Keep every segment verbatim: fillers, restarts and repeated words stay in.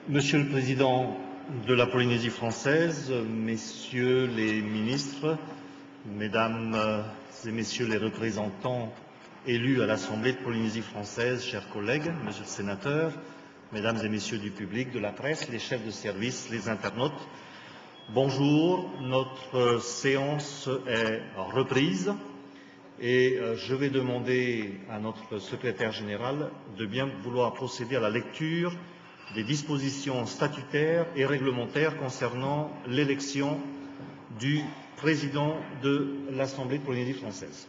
Monsieur le Président de la Polynésie française, Messieurs les ministres, Mesdames et Messieurs les représentants élus à l'Assemblée de Polynésie française, chers collègues, Monsieur le Sénateur, Mesdames et Messieurs du public, de la presse, les chefs de service, les internautes, bonjour, notre séance est reprise et je vais demander à notre secrétaire général de bien vouloir procéder à la lecture des dispositions statutaires et réglementaires concernant l'élection du président de l'Assemblée de Polynésie française.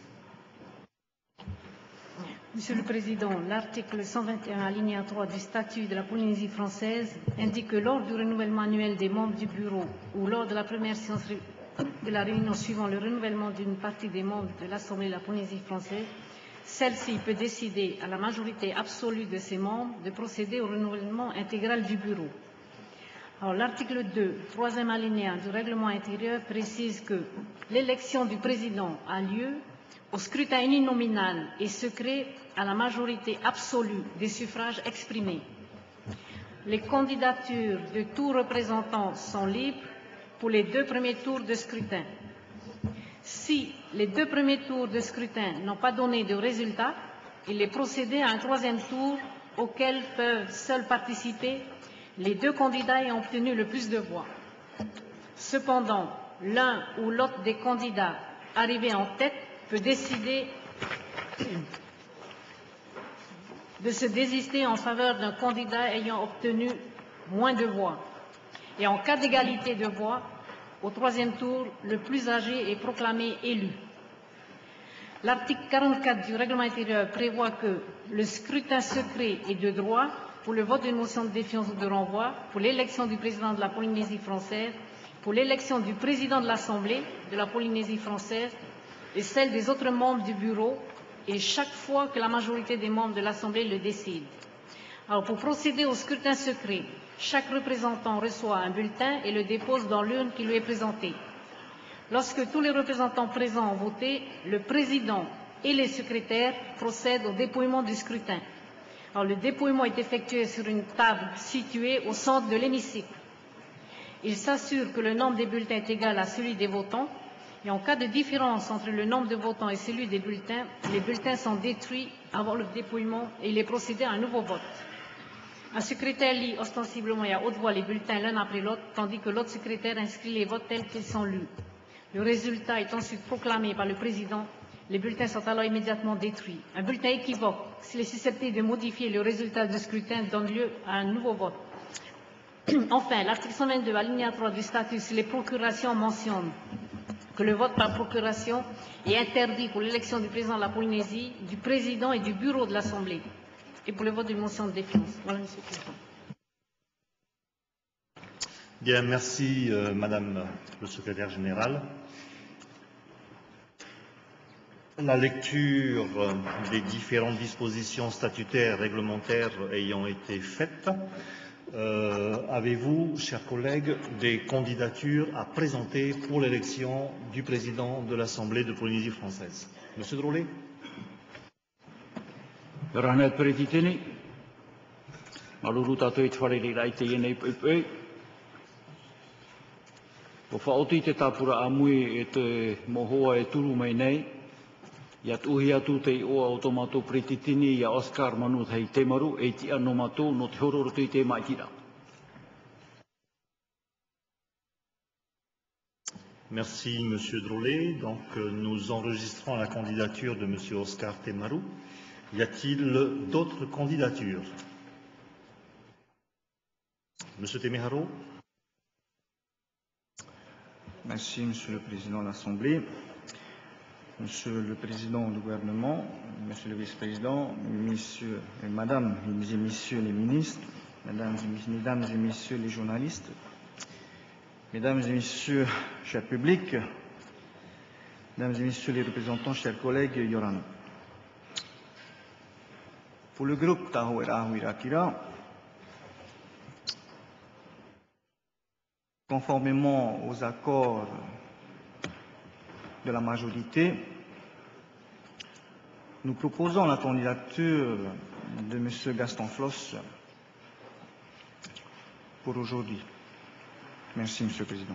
Monsieur le Président, l'article cent vingt et un, alinéa trois du statut de la Polynésie française indique que lors du renouvellement annuel des membres du bureau ou lors de la première séance de la réunion suivant le renouvellement d'une partie des membres de l'Assemblée de la Polynésie française, celle-ci peut décider à la majorité absolue de ses membres de procéder au renouvellement intégral du bureau. Alors, l'article deux, troisième alinéa du règlement intérieur précise que l'élection du président a lieu au scrutin uninominal et secret à la majorité absolue des suffrages exprimés. Les candidatures de tout représentant sont libres pour les deux premiers tours de scrutin. Si les deux premiers tours de scrutin n'ont pas donné de résultat, il est procédé à un troisième tour auquel peuvent seuls participer les deux candidats ayant obtenu le plus de voix. Cependant, l'un ou l'autre des candidats arrivés en tête peut décider de se désister en faveur d'un candidat ayant obtenu moins de voix. Et en cas d'égalité de voix, au troisième tour, le plus âgé est proclamé élu. L'article quarante-quatre du règlement intérieur prévoit que le scrutin secret est de droit pour le vote d'une motion de défiance ou de renvoi, pour l'élection du président de la Polynésie française, pour l'élection du président de l'Assemblée de la Polynésie française et celle des autres membres du bureau, et chaque fois que la majorité des membres de l'Assemblée le décide. Alors, pour procéder au scrutin secret, chaque représentant reçoit un bulletin et le dépose dans l'urne qui lui est présentée. Lorsque tous les représentants présents ont voté, le président et les secrétaires procèdent au dépouillement du scrutin. Alors, le dépouillement est effectué sur une table située au centre de l'hémicycle. Il s'assure que le nombre des bulletins est égal à celui des votants, et en cas de différence entre le nombre de votants et celui des bulletins, les bulletins sont détruits avant le dépouillement et il est procédé à un nouveau vote. Un secrétaire lit ostensiblement et à haute voix les bulletins l'un après l'autre, tandis que l'autre secrétaire inscrit les votes tels qu'ils sont lus. Le résultat est ensuite proclamé par le président. Les bulletins sont alors immédiatement détruits. Un bulletin équivoque, s'il est susceptible de modifier le résultat du scrutin, donne lieu à un nouveau vote. Enfin, l'article cent vingt-deux, alinéa trois du statut sur les procurations mentionne que le vote par procuration est interdit pour l'élection du président de la Polynésie, du président et du bureau de l'Assemblée, et pour le vote d'une motion de défiance. Voilà, Monsieur le Président. Bien, merci, euh, Madame le secrétaire général. La lecture des différentes dispositions statutaires et réglementaires ayant été faite, euh, avez-vous, chers collègues, des candidatures à présenter pour l'élection du président de l'Assemblée de Polynésie française? Monsieur Drolet. Rahmat Prétitini, Maluruta Toit Farili Laite Yenei Pepe, o whaoti te tāpura amui e te mohoa e turu mai nei, ia tuhi atu te oa o tomato Pretitini ia Oscar Manut hei te maru e ti anō matou no te hororo tui te maitira. Merci, Monsieur Drolet. Donc, euh, nous enregistrons la candidature de Monsieur Oscar Temaru. Y a-t-il d'autres candidatures? Monsieur Temeharo. Merci, Monsieur le Président de l'Assemblée, Monsieur le Président du gouvernement, Monsieur le Vice-président, Messieurs et Madame et Messieurs les ministres, Mesdames et, Mesdames et Messieurs les journalistes, Mesdames et Messieurs, chers publics, Mesdames et Messieurs les représentants, chers collègues, Yoran. Pour le groupe Tahoe Irakira, conformément aux accords de la majorité, nous proposons la candidature de M. Gaston Floss pour aujourd'hui. Merci, Monsieur le Président.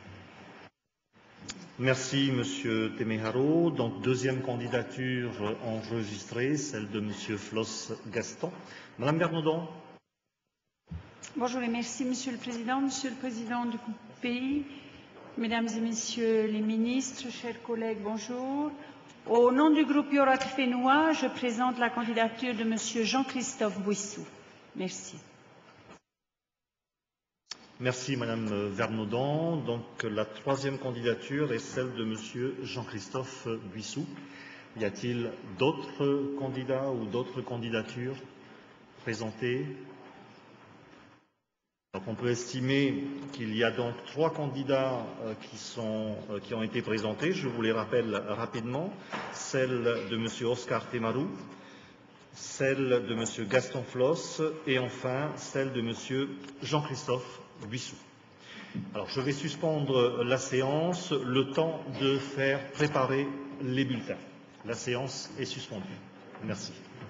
Merci, Monsieur Temeharo. Donc, deuxième candidature enregistrée, celle de Monsieur Floss Gaston. Madame Bernaudon. Bonjour et merci, Monsieur le Président. Monsieur le Président du pays, Mesdames et Messieurs les ministres, chers collègues, bonjour. Au nom du groupe Yorat Fénois, je présente la candidature de Monsieur Jean-Christophe Bouissou. Merci. Merci, Madame Vernaudon. Donc, la troisième candidature est celle de Monsieur Jean-Christophe Buissou. Y a-t-il d'autres candidats ou d'autres candidatures présentées? Donc, on peut estimer qu'il y a donc trois candidats euh, qui, sont, euh, qui ont été présentés. Je vous les rappelle rapidement. Celle de Monsieur Oscar Temaru, celle de Monsieur Gaston Floss et enfin celle de Monsieur Jean-Christophe Buissou. Alors, je vais suspendre la séance le temps de faire préparer les bulletins. La séance est suspendue. Merci.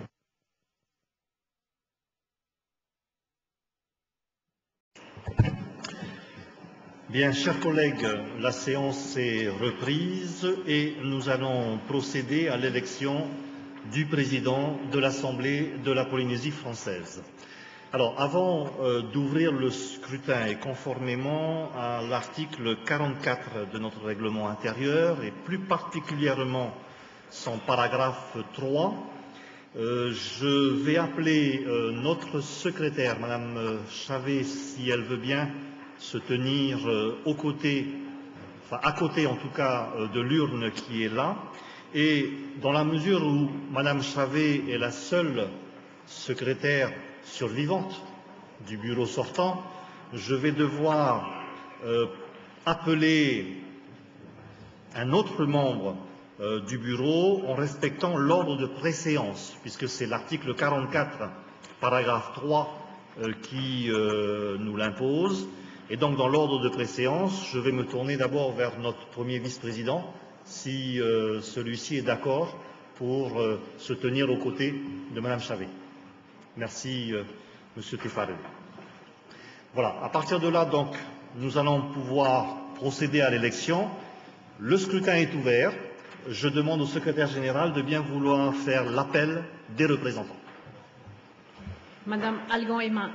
Bien, chers collègues, la séance est reprise et nous allons procéder à l'élection du président de l'Assemblée de la Polynésie française. Alors, avant euh, d'ouvrir le scrutin et conformément à l'article quarante-quatre de notre règlement intérieur et plus particulièrement son paragraphe trois, euh, je vais appeler euh, notre secrétaire, Madame Chavet, si elle veut bien se tenir euh, aux côtés, enfin à côté en tout cas euh, de l'urne qui est là. Et dans la mesure où Madame Chavet est la seule secrétaire survivante du bureau sortant, je vais devoir euh, appeler un autre membre euh, du bureau en respectant l'ordre de préséance, puisque c'est l'article quarante-quatre, paragraphe trois, euh, qui euh, nous l'impose. Et donc, dans l'ordre de préséance, je vais me tourner d'abord vers notre premier vice-président, si euh, celui-ci est d'accord pour euh, se tenir aux côtés de Madame Chavet. Merci, euh, Monsieur Tefarel. Voilà. À partir de là, donc, nous allons pouvoir procéder à l'élection. Le scrutin est ouvert. Je demande au secrétaire général de bien vouloir faire l'appel des représentants. Madame Algon Emma.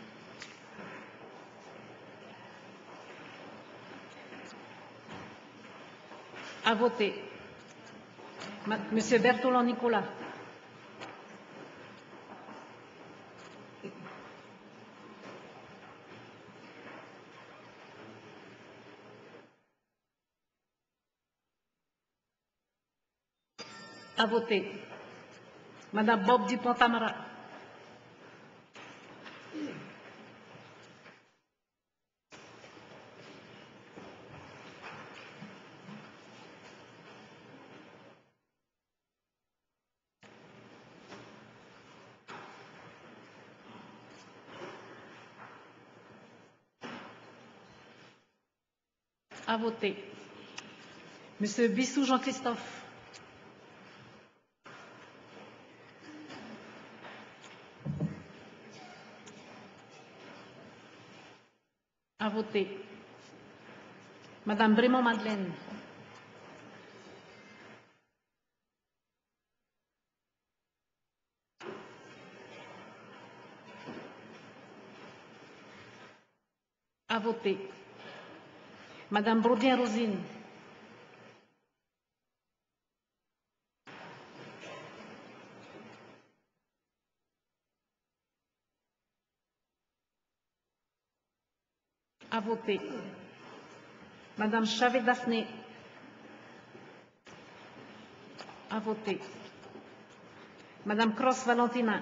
À voter. Ma- Monsieur Bertolon Nicolas. À voter. Madame Bob Dupont-Tamara. À voter. Monsieur Bissou Jean-Christophe. À voter. Madame Brémond Madeleine. À voter. Madame Brodien Rosine. À voter. Madame Chavet Daphné. À voter. Madame Cross Valentina.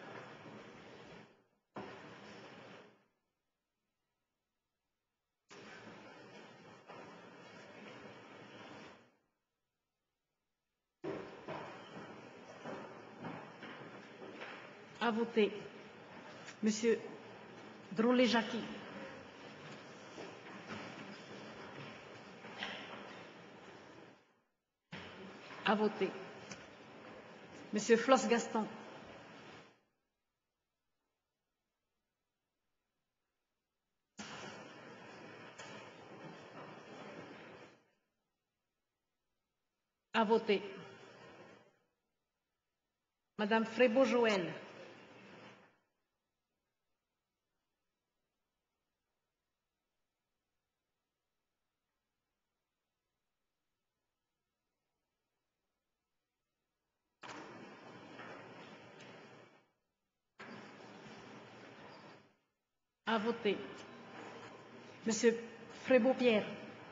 À voter. Monsieur Droulet-Jacqui. À voter. Monsieur Floss Gaston. À voter. Madame Frébault-Joël. À voter. Monsieur Frébault-Pierre.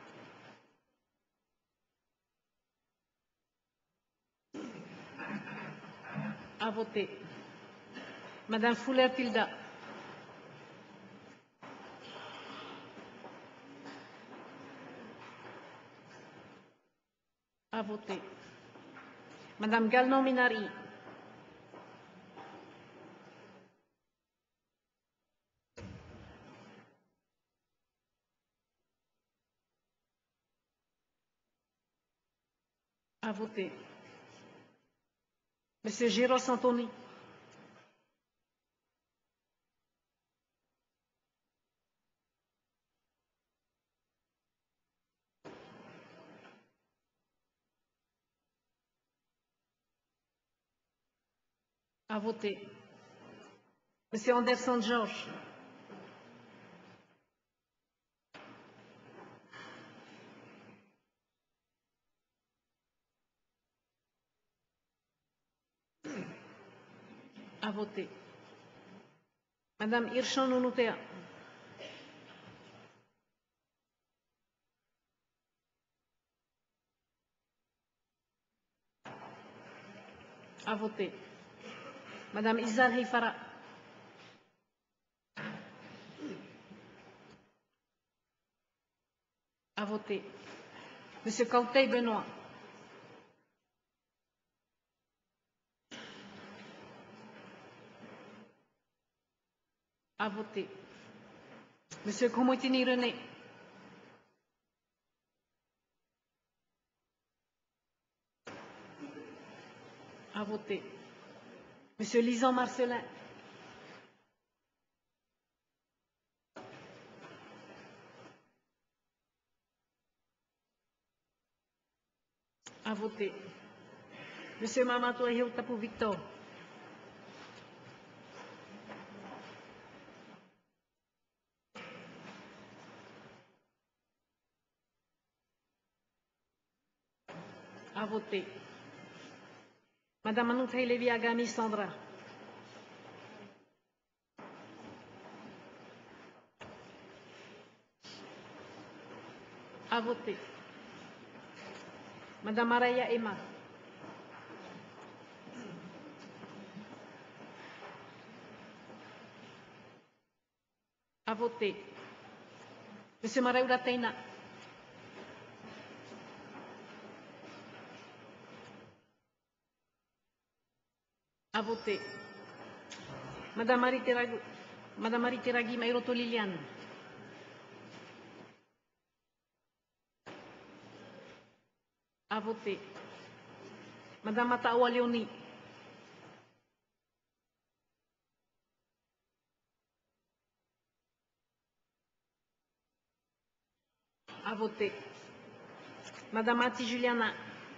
À voter. Madame Fuller-Tilda. À voter. Madame Galnon-Minari. À voter. Monsieur Géraud Santoni. À voter. Monsieur Anderson Georges. À voter. Madame Hirschon Nounoutea. À voter. Madame Izar Hifara. À voter. Monsieur Kautai Benoît. À voter. Monsieur Komotini René. À voter. Monsieur Lison Marcelin. À voter. Monsieur Mamadou Ayoub Tapou Victor. À voter. Madame Anoutraï Lévi Agami Sandra. À voter. Madame Araya Emma. À voter. Monsieur Maraoula Teina. À voter. Madame Marie Teragui, Madame Marie Teragui Mairoto Liliane. À voter. Madame Mataoua Léonie. À voter. Madame Mati Juliana.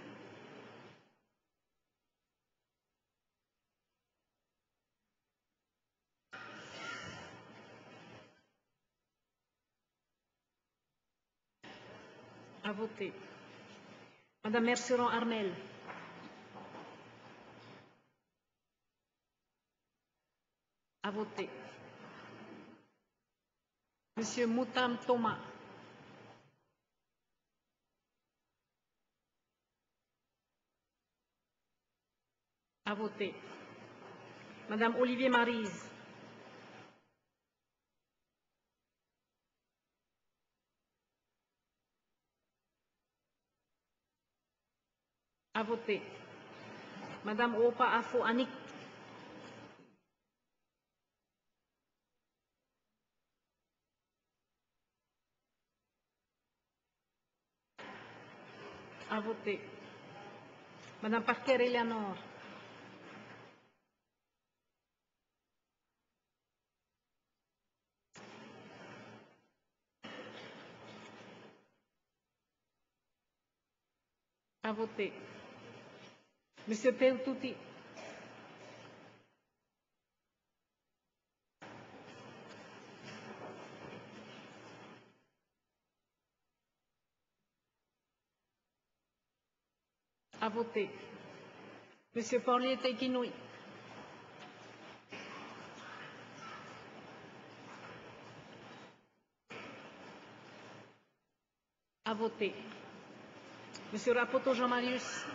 À voter. Madame Merceron Armel. À voter. Monsieur Moutam Thomas. À voter. Madame Olivier Maryse. À voter. Madame Opa Afo Annick. À voter. Madame Parker Eleanor. À voter. Monsieur Peltuti. À voter. Monsieur Porlier-Tequinoui. À voter. Monsieur Rapoto Jean-Marius.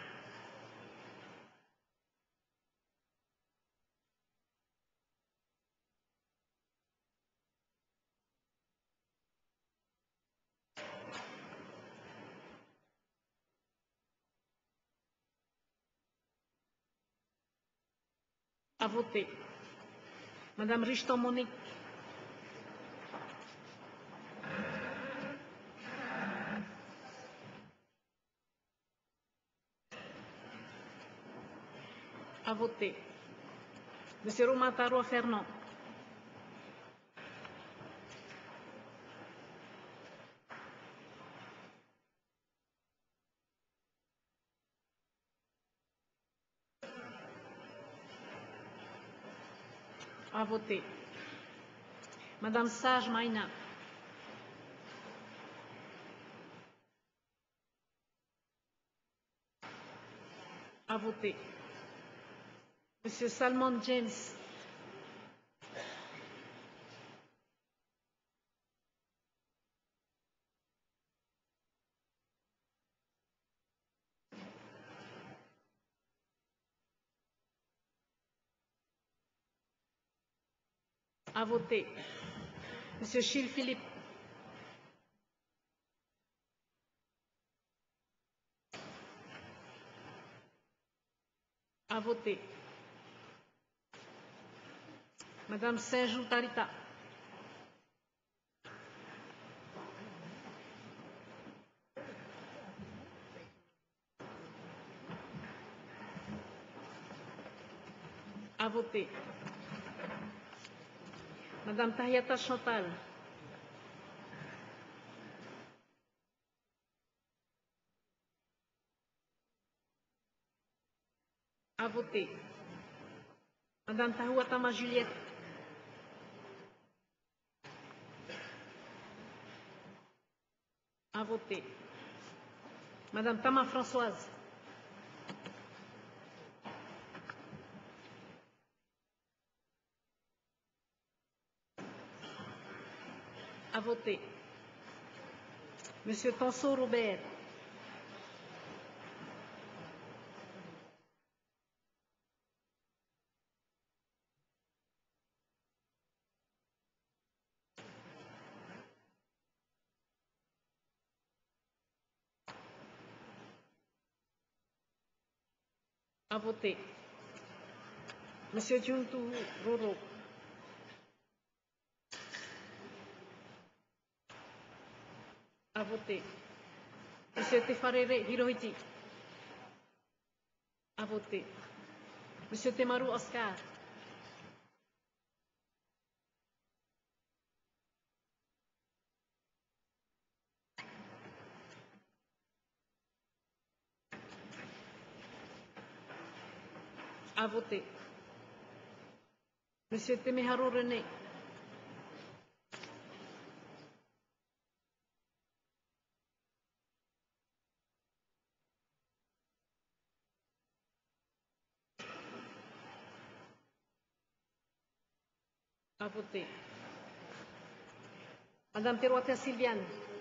À voter. Madame Richton Monique. À voter. Monsieur Romataro Fernand. À voter. Madame Sage Maïna. À voter. Monsieur Salmon James. À voter. Monsieur Gilles Philippe. À voter. Madame Saint-Jou Tarita. À voter. Madame Tahiata Chantal. À voter. Madame Tahuatama Juliette. À voter. Madame Tama Françoise. À voter. Monsieur Tonso Robert. À voter. Monsieur Juntu Roro. À voter. Monsieur Tefarere Hirohiti. À voter. Monsieur Temaru Oscar. À voter. Monsieur Temeharu René. À voter. Madame Teruata Sylviane.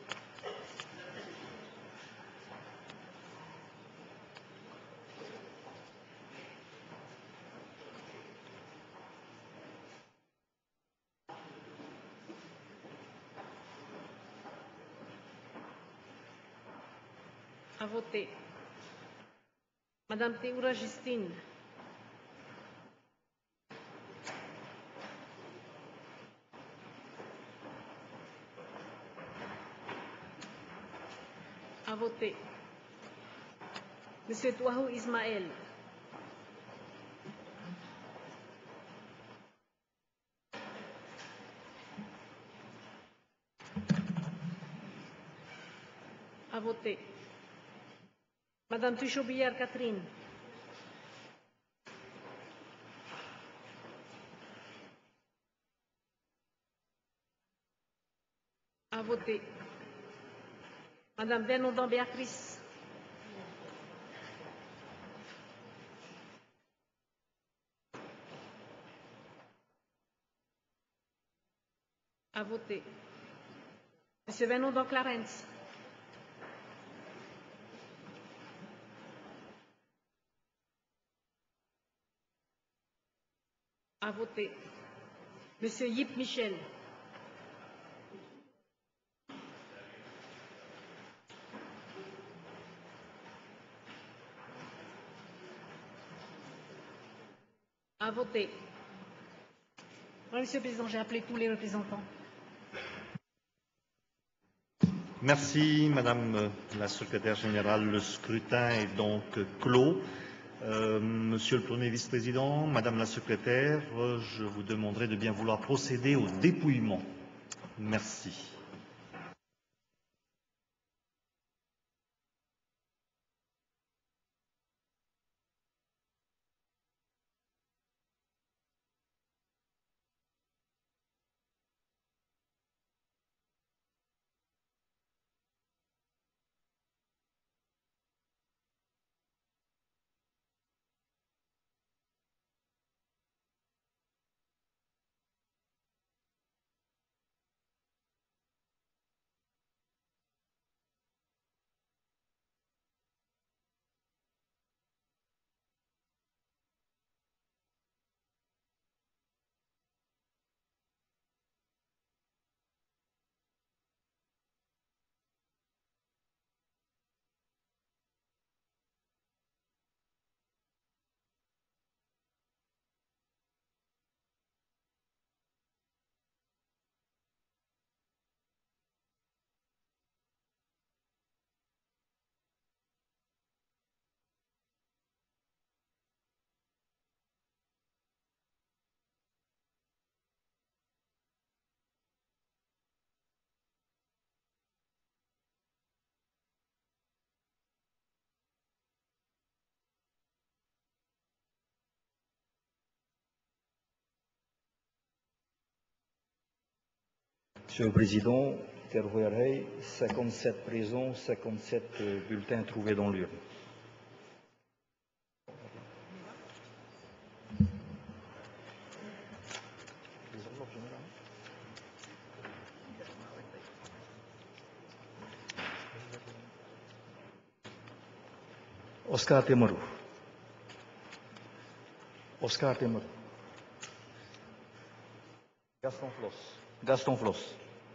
À voter. Madame Théoura Justine. À voter. Monsieur Touahou Ismaël. À voter. Madame Tuchot-Billard Catherine. À voter. Madame Bernaudan Béatrice. À voter. Monsieur Bernaudan Clarence. À voter. Monsieur Yip Michel. À voter. Monsieur le Président, j'ai appelé tous les représentants. Merci, Madame la Secrétaire générale. Le scrutin est donc clos. Euh, Monsieur le Premier vice-président, Madame la Secrétaire, euh, je vous demanderai de bien vouloir procéder au dépouillement. Merci. Monsieur le Président, Terrouerey, cinquante-sept présents, cinquante-sept bulletins trouvés dans l'urne. Oscar Temerou. Oscar Temerou. Gaston Floss. Gaston Floss.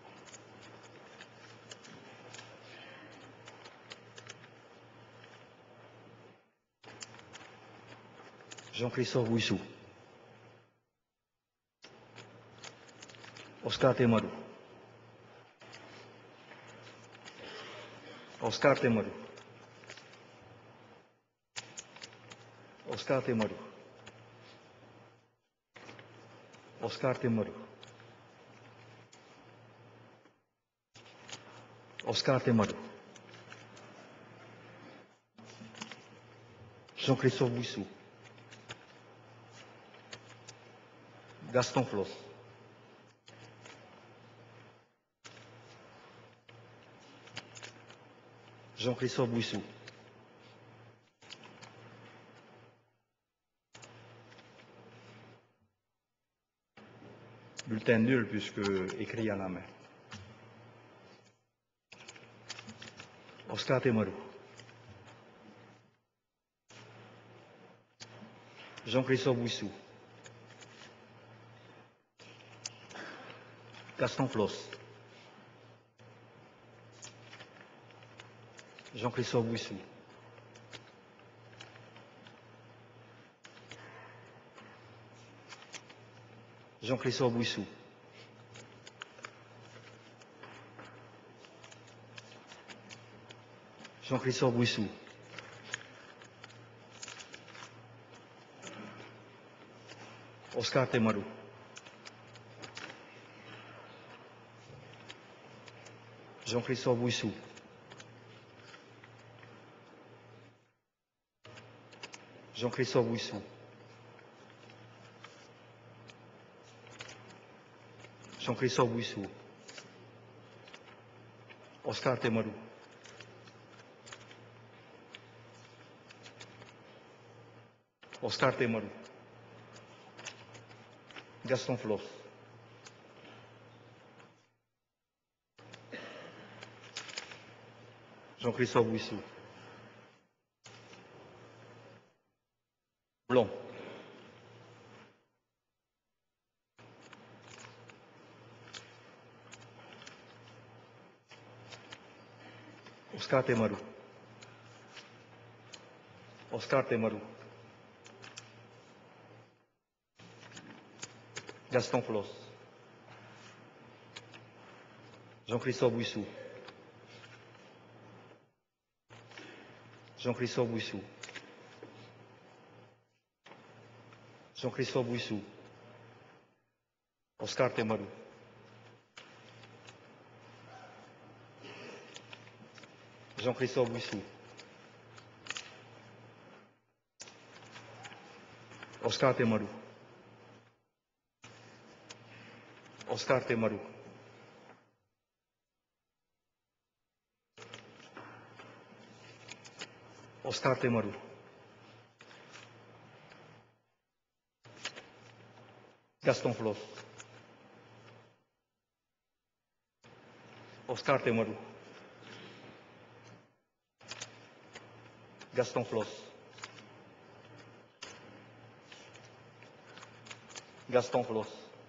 Jean-Christophe Bouissou. Oscar Temerou. Oscar Temerou. Oscar Temerou. Oscar Temerou. Oscar Temerou. Jean-Christophe Bouissou. Gaston Floss. Jean-Christophe Bouissou. Bulletin nul puisque écrit à la main. Oscar Temerou. Jean-Christophe Bouissou. Gaston Floss. Jean-Christophe Bouissou. Jean-Christophe Bouissou. Jean-Christophe Bouissou. Oscar Temerou. Jean-Christophe Bouissou. Jean-Christophe Bouissou. Jean-Christophe Bouissou. Oscar Temarou. Oscar Temarou. Gaston Floss. Jean-Christophe Bouissou. Blanc. Oscar Temarou. Oscar Temarou. Gaston Floss. Jean-Christophe Bouissou. Jean-Christophe Bouissou. Jean-Christophe Bouissou. Oscar Temarou. Jean-Christophe Bouissou. Oscar Temarou. Oscar Temarou. Oscar Temarou. Gaston Floss. Oscar Temarou. Gaston Floss. Gaston Floss.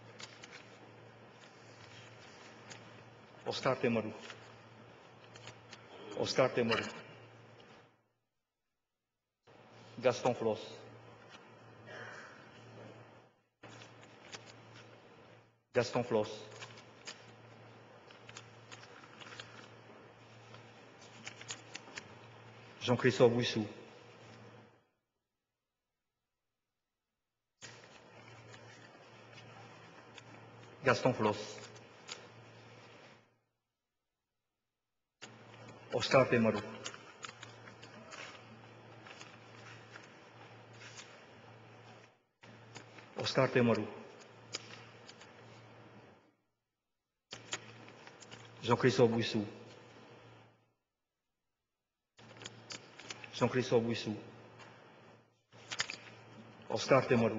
Oscar Temarou. Oscar Temarou. Gaston Floss. Gaston Floss. Jean-Christophe Bouissou. Gaston Floss. Oscar Temarou. Oscar Temarou. Jean-Christophe Bouissou. Jean-Christophe Bouissou. Oscar Temarou.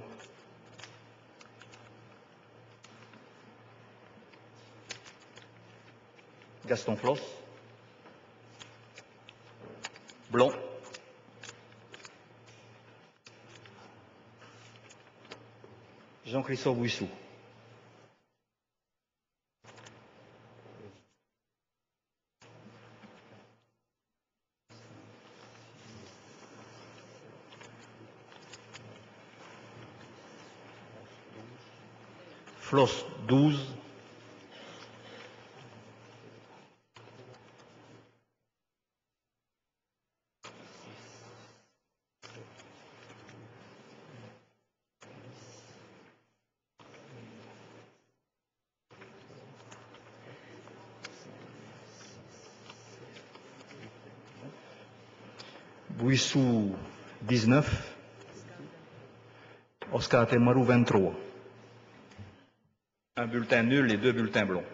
Gaston Floss. Blanc. Jean-Christophe Bouissou. Floss, douze. Bouissou, dix-neuf. Oscar Temarou, vingt-trois. Un bulletin nul et deux bulletins blancs.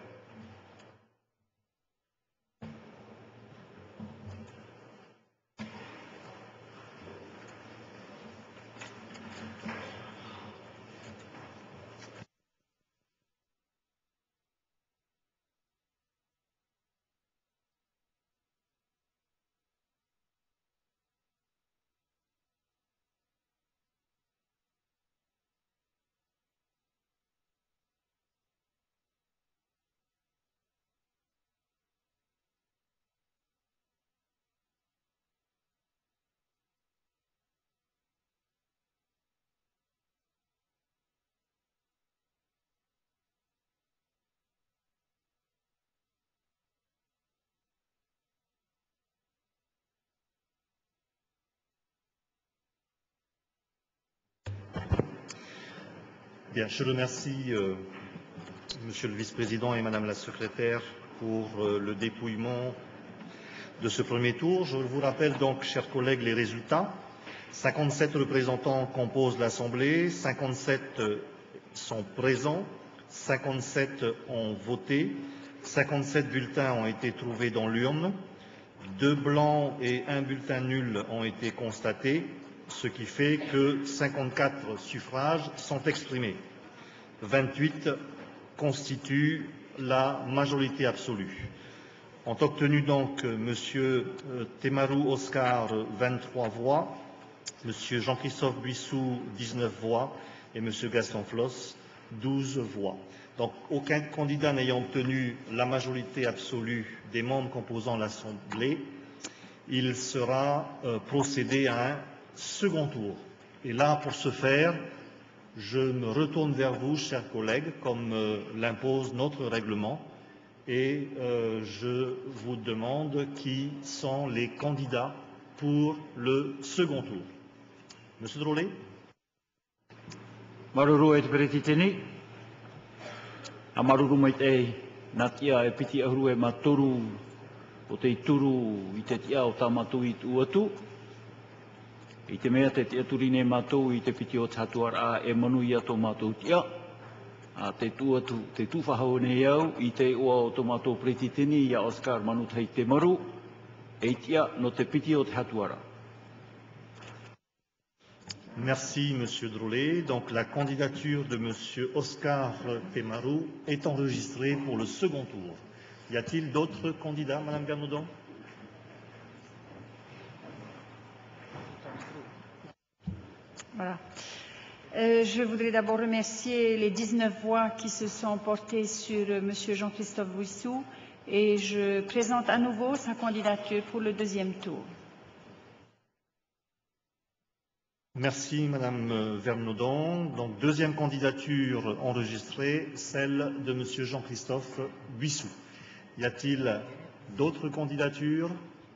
Bien, je remercie euh, Monsieur le Vice-président et Madame la Secrétaire pour euh, le dépouillement de ce premier tour. Je vous rappelle donc, chers collègues, les résultats. cinquante-sept représentants composent l'Assemblée, cinquante-sept sont présents, cinquante-sept ont voté, cinquante-sept bulletins ont été trouvés dans l'urne. Deux blancs et un bulletin nul ont été constatés, ce qui fait que cinquante-quatre suffrages sont exprimés. vingt-huit constituent la majorité absolue. Ont obtenu donc M. Temaru Oscar vingt-trois voix, M. Jean-Christophe Buissou dix-neuf voix et M. Gaston Floss douze voix. Donc aucun candidat n'ayant obtenu la majorité absolue des membres composant l'Assemblée, il sera euh, procédé à un second tour. Et là, pour ce faire, je me retourne vers vous, chers collègues, comme euh, l'impose notre règlement, et euh, je vous demande qui sont les candidats pour le second tour. Monsieur Drolet. Maruru e te peretitini. A maruru mai te natia e piti ahuru e matoru o te turu i te tia o tamatu i tu atu. I te mea te tia turine matou i te piti o tatuar a e manu i ato matou tia. A te tu atu, te tu whahau nei au i te oa o to matou peretitini i a Oscar Manutei te maru e tia no te piti o te hatuara. Merci, Monsieur Drolet. Donc, la candidature de Monsieur Oscar Temaru est enregistrée pour le second tour. Y a-t-il d'autres candidats, Madame Garnaudon? Voilà. Euh, je voudrais d'abord remercier les dix-neuf voix qui se sont portées sur euh, Monsieur Jean-Christophe Buissou et je présente à nouveau sa candidature pour le deuxième tour. Merci, Madame Vernaudon. Donc, deuxième candidature enregistrée, celle de Monsieur Jean-Christophe Buissou. Y a-t-il d'autres candidatures?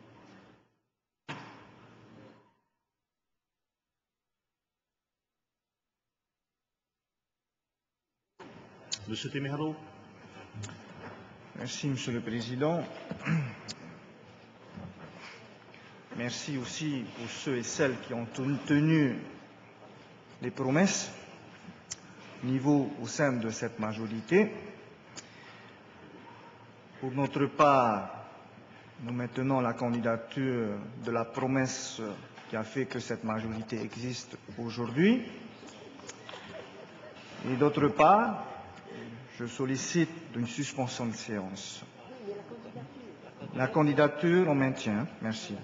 Monsieur Temeraro. Merci, Monsieur le Président. Merci aussi pour ceux et celles qui ont tenu les promesses niveau au sein de cette majorité. Pour notre part, nous maintenons la candidature de la promesse qui a fait que cette majorité existe aujourd'hui. Et d'autre part, je sollicite une suspension de séance. La candidature, on maintient. Merci.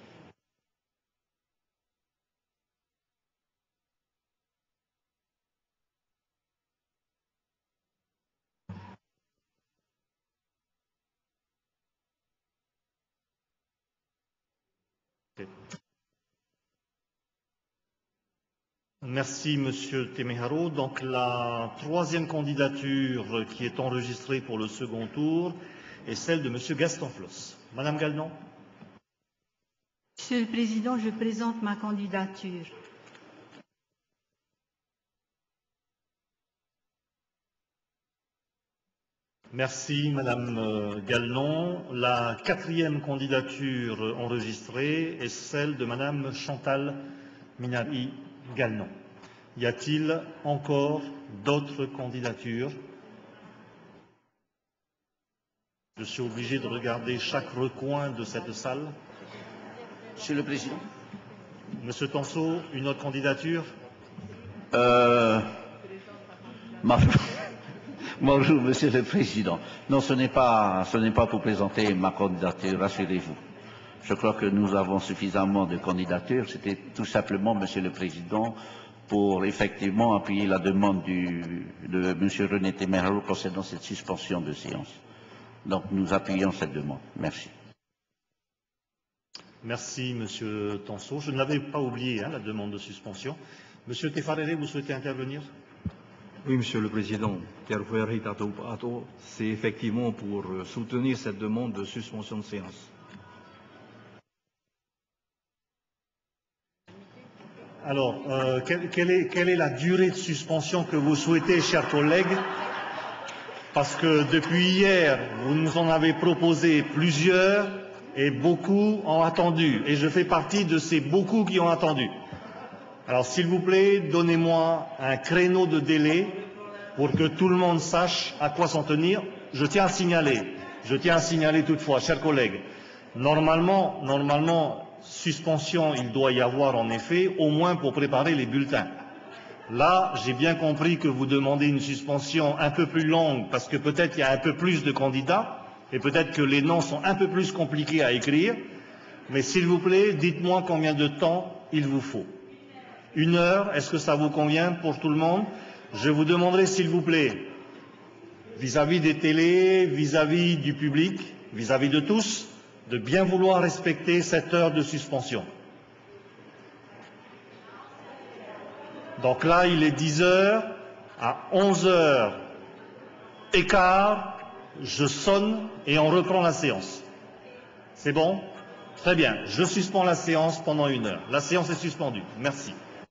Merci, Monsieur Temeharo. Donc, la troisième candidature qui est enregistrée pour le second tour est celle de Monsieur Gaston Floss. Madame Galdon. Monsieur le Président, je présente ma candidature. Merci, Madame Galdon. La quatrième candidature enregistrée est celle de Madame Chantal Minari Gallon. Y a-t-il encore d'autres candidatures? Je suis obligé de regarder chaque recoin de cette salle. Monsieur le Président. Monsieur Tanceau, une autre candidature? euh, Bonjour, Monsieur le Président. Non, ce n'est pas, ce n'est pas pour présenter ma candidature, rassurez-vous. Je crois que nous avons suffisamment de candidatures. C'était tout simplement, Monsieur le Président, pour effectivement appuyer la demande du, de Monsieur René Temeraro concernant cette suspension de séance. Donc nous appuyons cette demande. Merci. Merci, Monsieur Tanceau. Je ne l'avais pas oublié, hein, la demande de suspension. Monsieur Tefarere, vous souhaitez intervenir? Oui, Monsieur le Président. C'est effectivement pour soutenir cette demande de suspension de séance. Alors, euh, quelle, quelle, est, quelle est la durée de suspension que vous souhaitez, chers collègues? Parce que depuis hier, vous nous en avez proposé plusieurs et beaucoup ont attendu. Et je fais partie de ces beaucoup qui ont attendu. Alors, s'il vous plaît, donnez-moi un créneau de délai pour que tout le monde sache à quoi s'en tenir. Je tiens à signaler Je tiens à signaler toutefois, chers collègues, normalement, normalement, suspension, il doit y avoir en effet, au moins pour préparer les bulletins. Là, j'ai bien compris que vous demandez une suspension un peu plus longue parce que peut-être il y a un peu plus de candidats et peut-être que les noms sont un peu plus compliqués à écrire. Mais s'il vous plaît, dites-moi combien de temps il vous faut. Une heure, est-ce que ça vous convient pour tout le monde? Je vous demanderai, s'il vous plaît, vis-à-vis des télés, vis-à-vis du public, vis-à-vis de tous, de bien vouloir respecter cette heure de suspension. Donc là, il est dix heures, à onze heures et quart, je sonne et on reprend la séance. C'est bon? Très bien. Je suspends la séance pendant une heure. La séance est suspendue. Merci.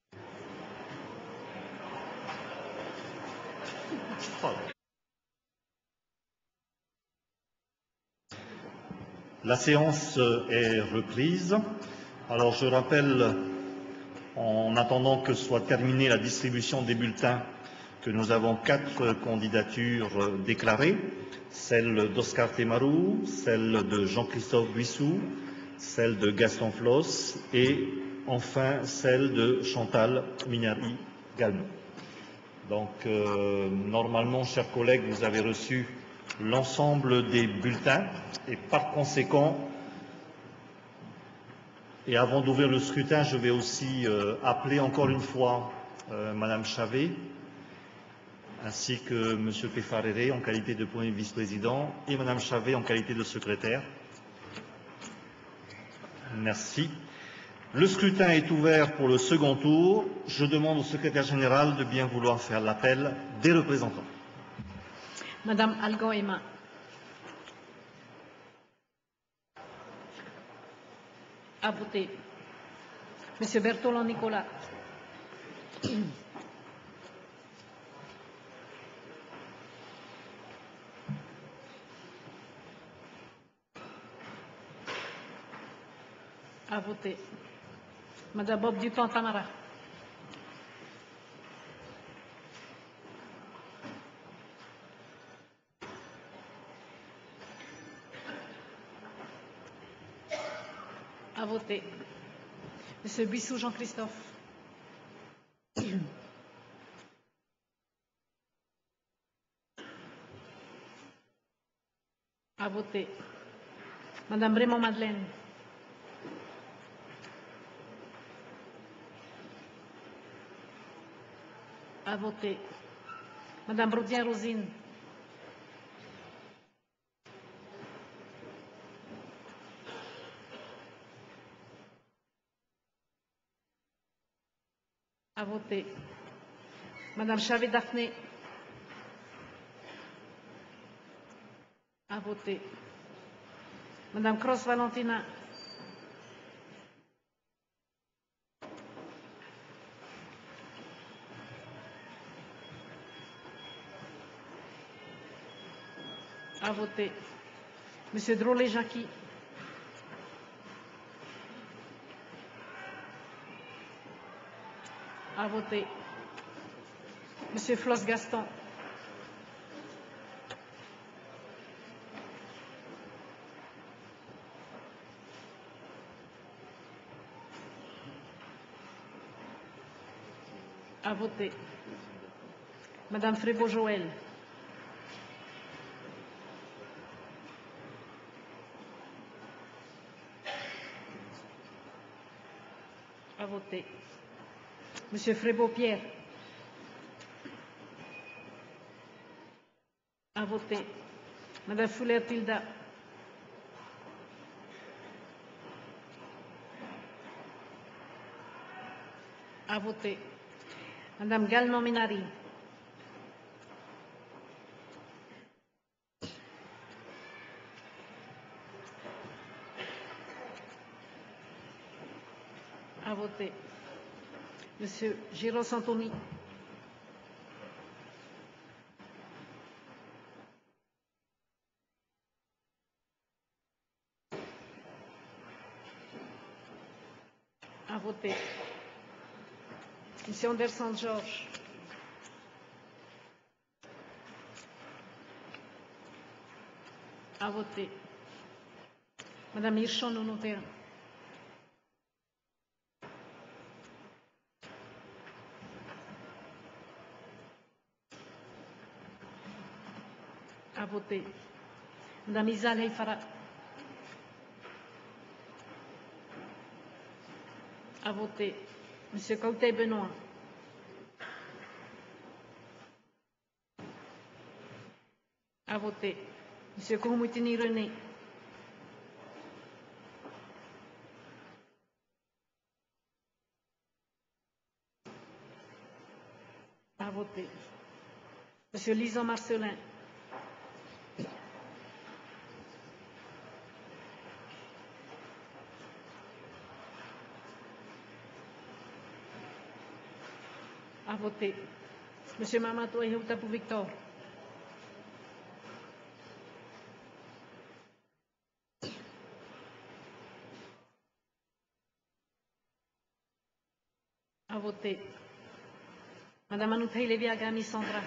La séance est reprise. Alors je rappelle, en attendant que soit terminée la distribution des bulletins, que nous avons quatre candidatures déclarées, celle d'Oscar Temarou, celle de Jean-Christophe Buissou, celle de Gaston Floss et enfin celle de Chantal Mignari-Galmon. Donc euh, normalement, chers collègues, vous avez reçu l'ensemble des bulletins et par conséquent, et avant d'ouvrir le scrutin, je vais aussi euh, appeler encore une fois euh, Madame Chavet ainsi que Monsieur Pefarere en qualité de premier vice-président et Madame Chavet en qualité de secrétaire. Merci. Le scrutin est ouvert pour le second tour. Je demande au secrétaire général de bien vouloir faire l'appel des représentants. Madame Algon-Emma. À voter. Monsieur Bertolon Nicolas. À voter. Madame Bob Dupont-Tamara. À voter. Monsieur Bissou Jean-Christophe. À voter. Madame Raymond Madeleine. À voter. Madame Brodien-Rosine. À voter. Madame Chavet-Daphné. À voter. Madame Cross-Valentina. À voter. Monsieur Drollet-Jacqui. À voter. Monsieur Floss-Gaston. À voter. Madame Frébeau-Joël. À voter. Monsieur Frébeau-Pierre. À voter. Madame Fuller-Tilda. À voter. Madame Galmon-Minari. À voter. Monsieur Giraud-Santoni. À voter. Monsieur Anderson-Georges. À voter. Madame Hirschon, au notaire. À voter. Madame Isal Heifara. À voter. Monsieur Kauté Benoît. À voter. Monsieur Koumoutini René. À voter. Monsieur Lison Marcelin. À voter. Monsieur Mamadou Ehoutabou Victor. À voter. Madame Anoutai Leviagami Sandra.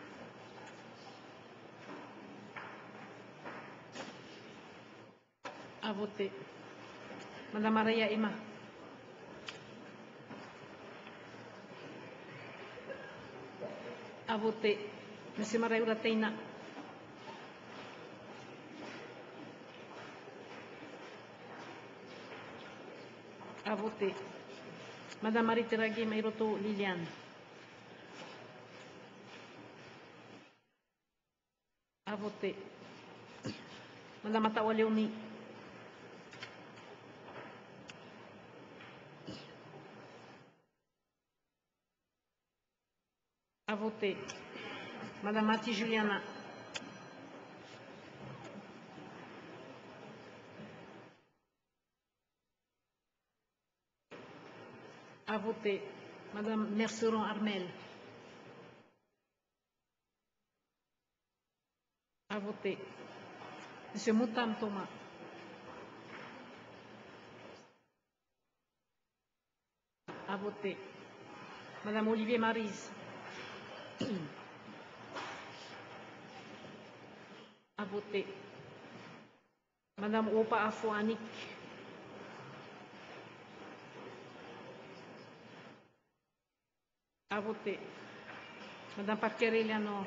À voter. Madame Maria Emma. À voter. Monsieur Maraoura Teina. À voter. Madame Marie-Thérèse Meiroto Liliane. À voter. Madame Atawa Léonie. À voter. Madame Mati Juliana. À voter. Madame Merceron Armel. À voter. Monsieur Moutam Thomas. À voter. Madame Olivier Maryse. À voter. Madame Opa Afouanik. À voter. Madame Parker Eleanor.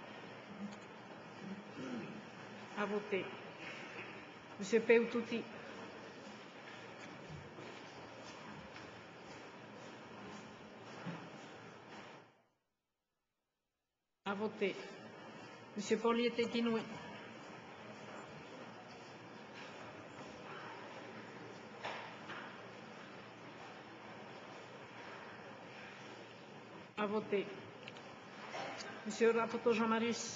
À voter. Monsieur Peutouti. À voter. Monsieur Pauliette Tinoué. À voter. Monsieur Rapoto Jean-Marius.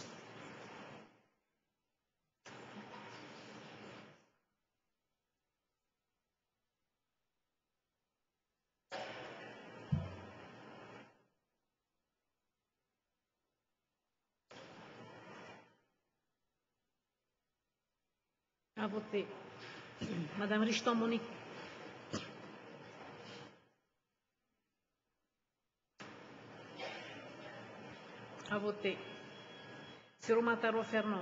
À voter. Madame Richton Monique. À voter. Monsieur Mataro Fernand.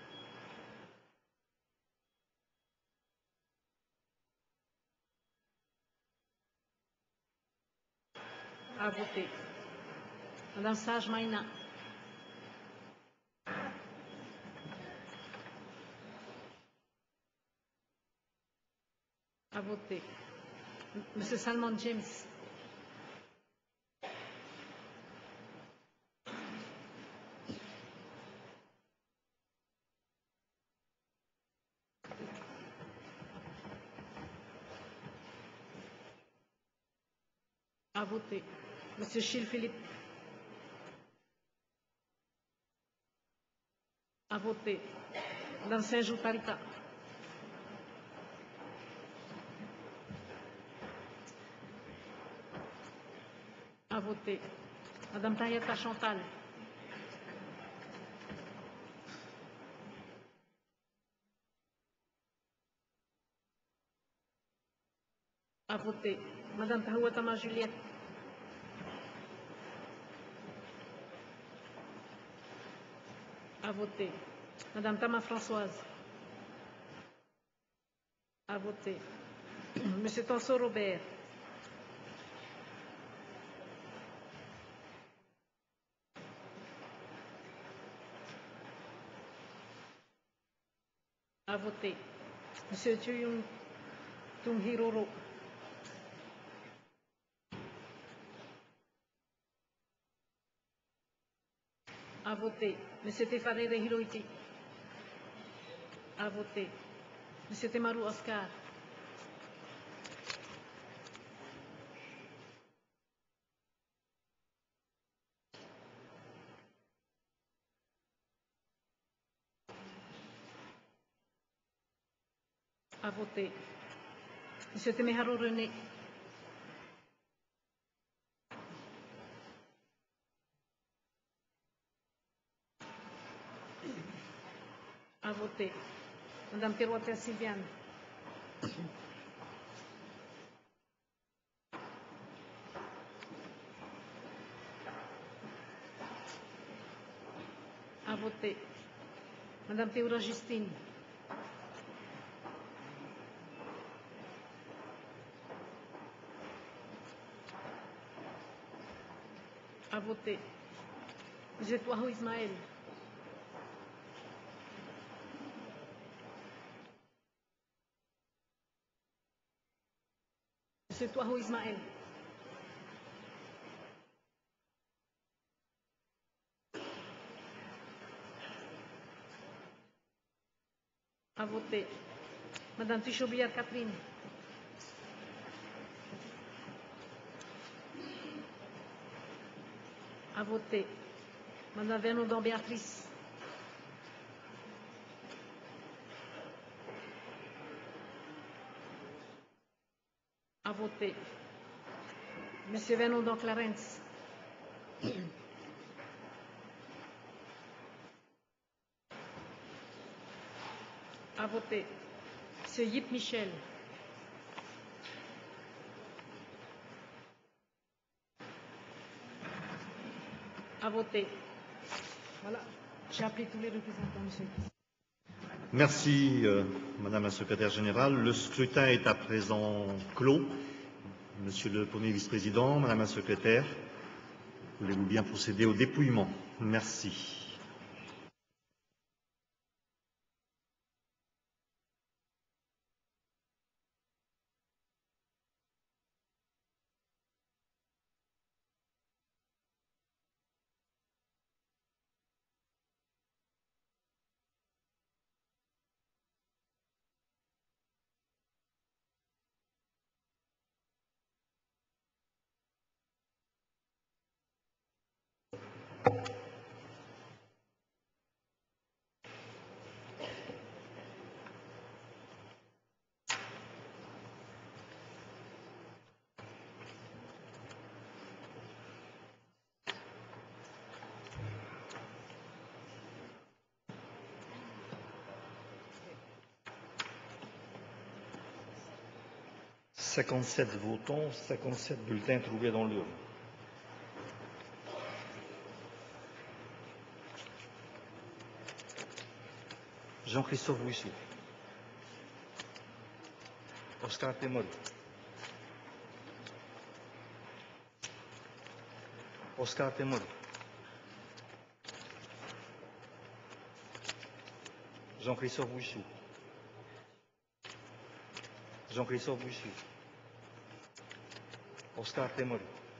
À voter. Madame Sage Maïna. À voter. Monsieur Salmon James. À voter. Monsieur Chil Philippe. À voter. Madame Saint-Jou Tarita. À voter. Madame Tayata Chantal. À voter. Madame Tahouatama Juliette. À voter. Madame Tama Françoise. À voter. Monsieur Tanso Robert. À voter. Monsieur Chuyung Tunghiroro. À voter. Monsieur Tefarere Hiroiti. À voter. Monsieur Temaru Oscar. À voter. Monsieur Temeharu René. À voter. Madame Pirouater Sylviane. À voter. Madame Théoura Justine. À voter. Monsieur Touahou Ismaël. Monsieur Touahou Ismaël. À voter. Madame Tichaubière Catherine. À voter. Madame Vernodon Béatrice. À voter. Monsieur Vernodon Clarence. À voter. Monsieur Yip Michel. À voter. Voilà. J'ai appelé tous les représentants, monsieur. Merci, euh, Madame la Secrétaire générale. Le scrutin est à présent clos. Monsieur le Premier vice-président, Madame la Secrétaire, voulez-vous bien procéder au dépouillement? Merci. cinquante-sept votants, cinquante-sept bulletins trouvés dans l'urne. Jean-Christophe Wissou. Oscar Temol. Oscar Temol. Jean-Christophe Wissou. Jean-Christophe Wissou. Oscar Temol.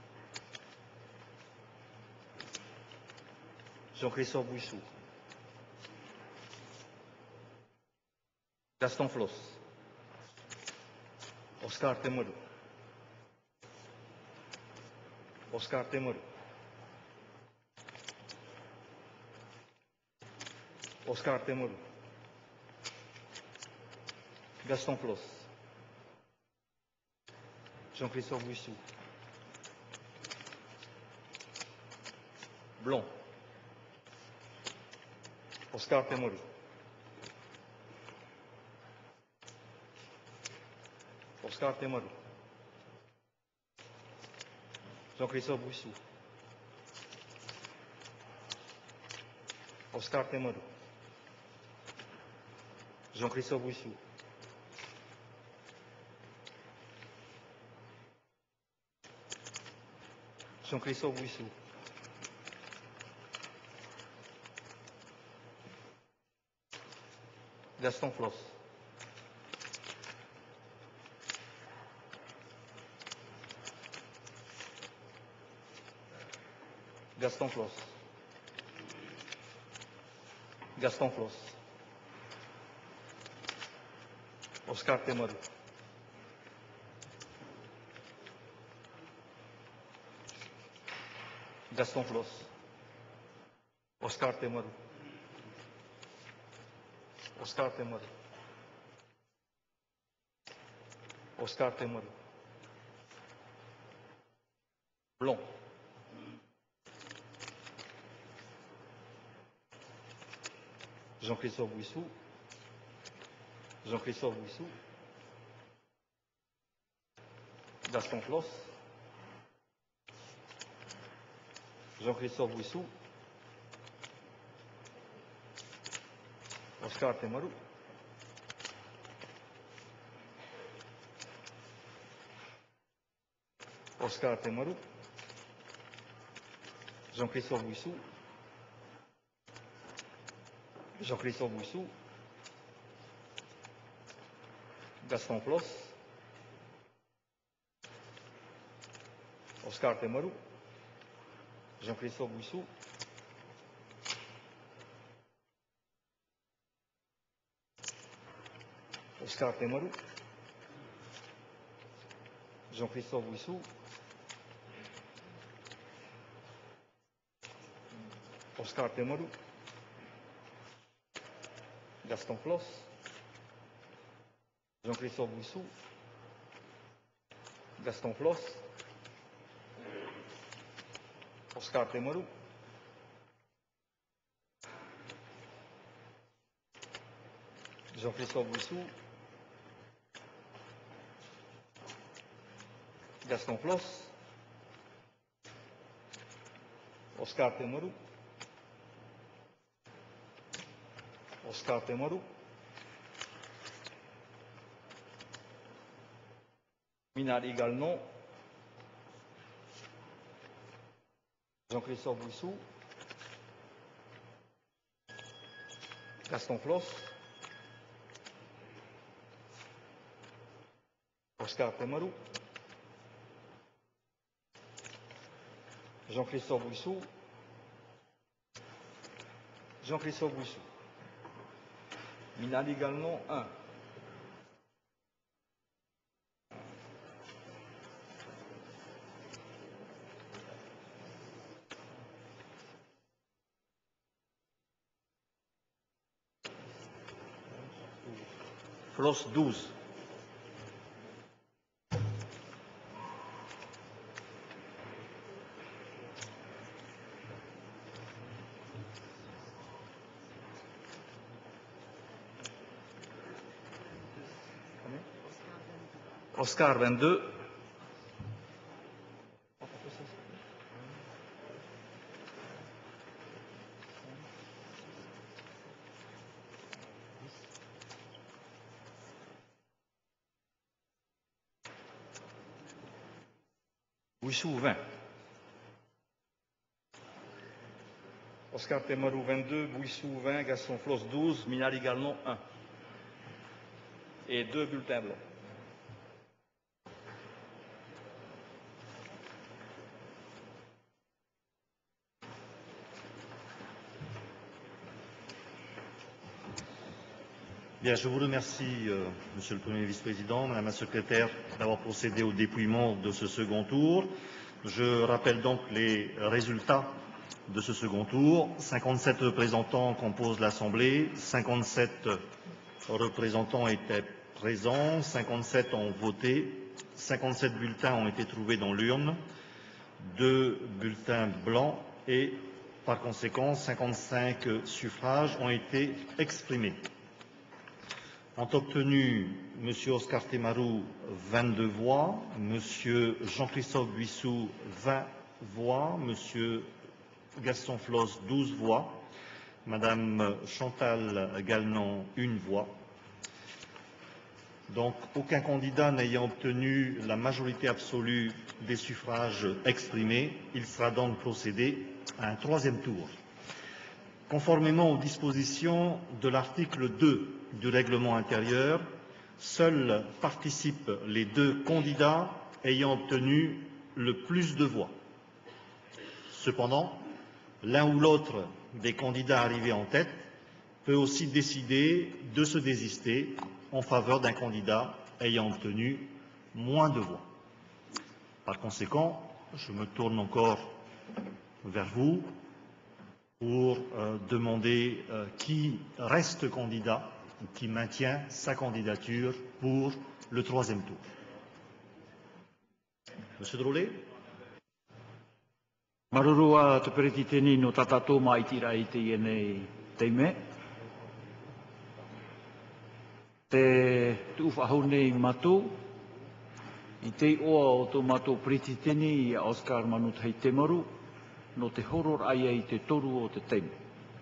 Jean-Christophe Wissou. Gaston Floss. Oscar Temol. Oscar Temol. Oscar Temol. Gaston Floss. Jean-Christophe Wissou. Blanc. Oscar Temol. Oscar Temol. Jean-Christophe Wissou. Oscar Temol. Jean-Christophe Wissou. Jean-Christophe Wissou. Gaston Floss. Gaston Floss. Gaston Floss. Oscar Temarou. Gaston Floss. Oscar Temarou. Oscar Temarou. Oscar Temarou. Blanc. Jean-Christophe Wissou. Jean-Christophe Wissou. Gaston Floss. Jean-Christophe Wissou. Oscar Temarou. Oscar Temarou. Jean-Christophe Wissou. Jean-Christophe Wissou. Gaston Floss. Oscar Temarou. Jean-Christophe Wissou. Oscar Temarou. Jean-Christophe Wissou. Oscar Temarou. Gaston Floss. Jean-Christophe Wissou. Gaston Floss. Oscar Temarou. Jean-Christophe Wissou. Gaston Floss. Oscar Temarou. Oscar Temarou. Minari Galnon. Jean-Christophe Wissou. Gaston Floss. Oscar Temarou. Jean-Christophe Wissou. Jean-Christophe Wissou. Minali Galnon, un. Floss, douze. Oscar, vingt-deux. Wissou, vingt. Oscar Temarou, vingt-deux. Wissou, vingt. Gaston Floss, douze. Minali Galnon, un. Et deux bulletins blancs. Bien, je vous remercie, euh, Monsieur le Premier vice-président, Madame la secrétaire, d'avoir procédé au dépouillement de ce second tour. Je rappelle donc les résultats de ce second tour. cinquante-sept représentants composent l'Assemblée, cinquante-sept représentants étaient présents, cinquante-sept ont voté, cinquante-sept bulletins ont été trouvés dans l'urne, deux bulletins blancs et, par conséquent, cinquante-cinq suffrages ont été exprimés. Ont obtenu M. Oscar Temarou vingt-deux voix, M. Jean-Christophe Wissou vingt voix, M. Gaston Floss douze voix, Mme Chantal Galnon une voix. Donc, aucun candidat n'ayant obtenu la majorité absolue des suffrages exprimés, il sera donc procédé à un troisième tour. Conformément aux dispositions de l'article deux du règlement intérieur, seuls participent les deux candidats ayant obtenu le plus de voix. Cependant, l'un ou l'autre des candidats arrivés en tête peut aussi décider de se désister en faveur d'un candidat ayant obtenu moins de voix. Par conséquent, je me tourne encore vers vous pour euh, demander euh, qui reste candidat ou qui maintient sa candidature pour le troisième tour. Monsieur Drolet. Marurua te perititeni no tatato maitira i te ienei teime. Te tuwhahau nei matou. I te oa o tō matou perititeni i a Oscar Manut hei te maru. No te horor aia i te toru o te teime.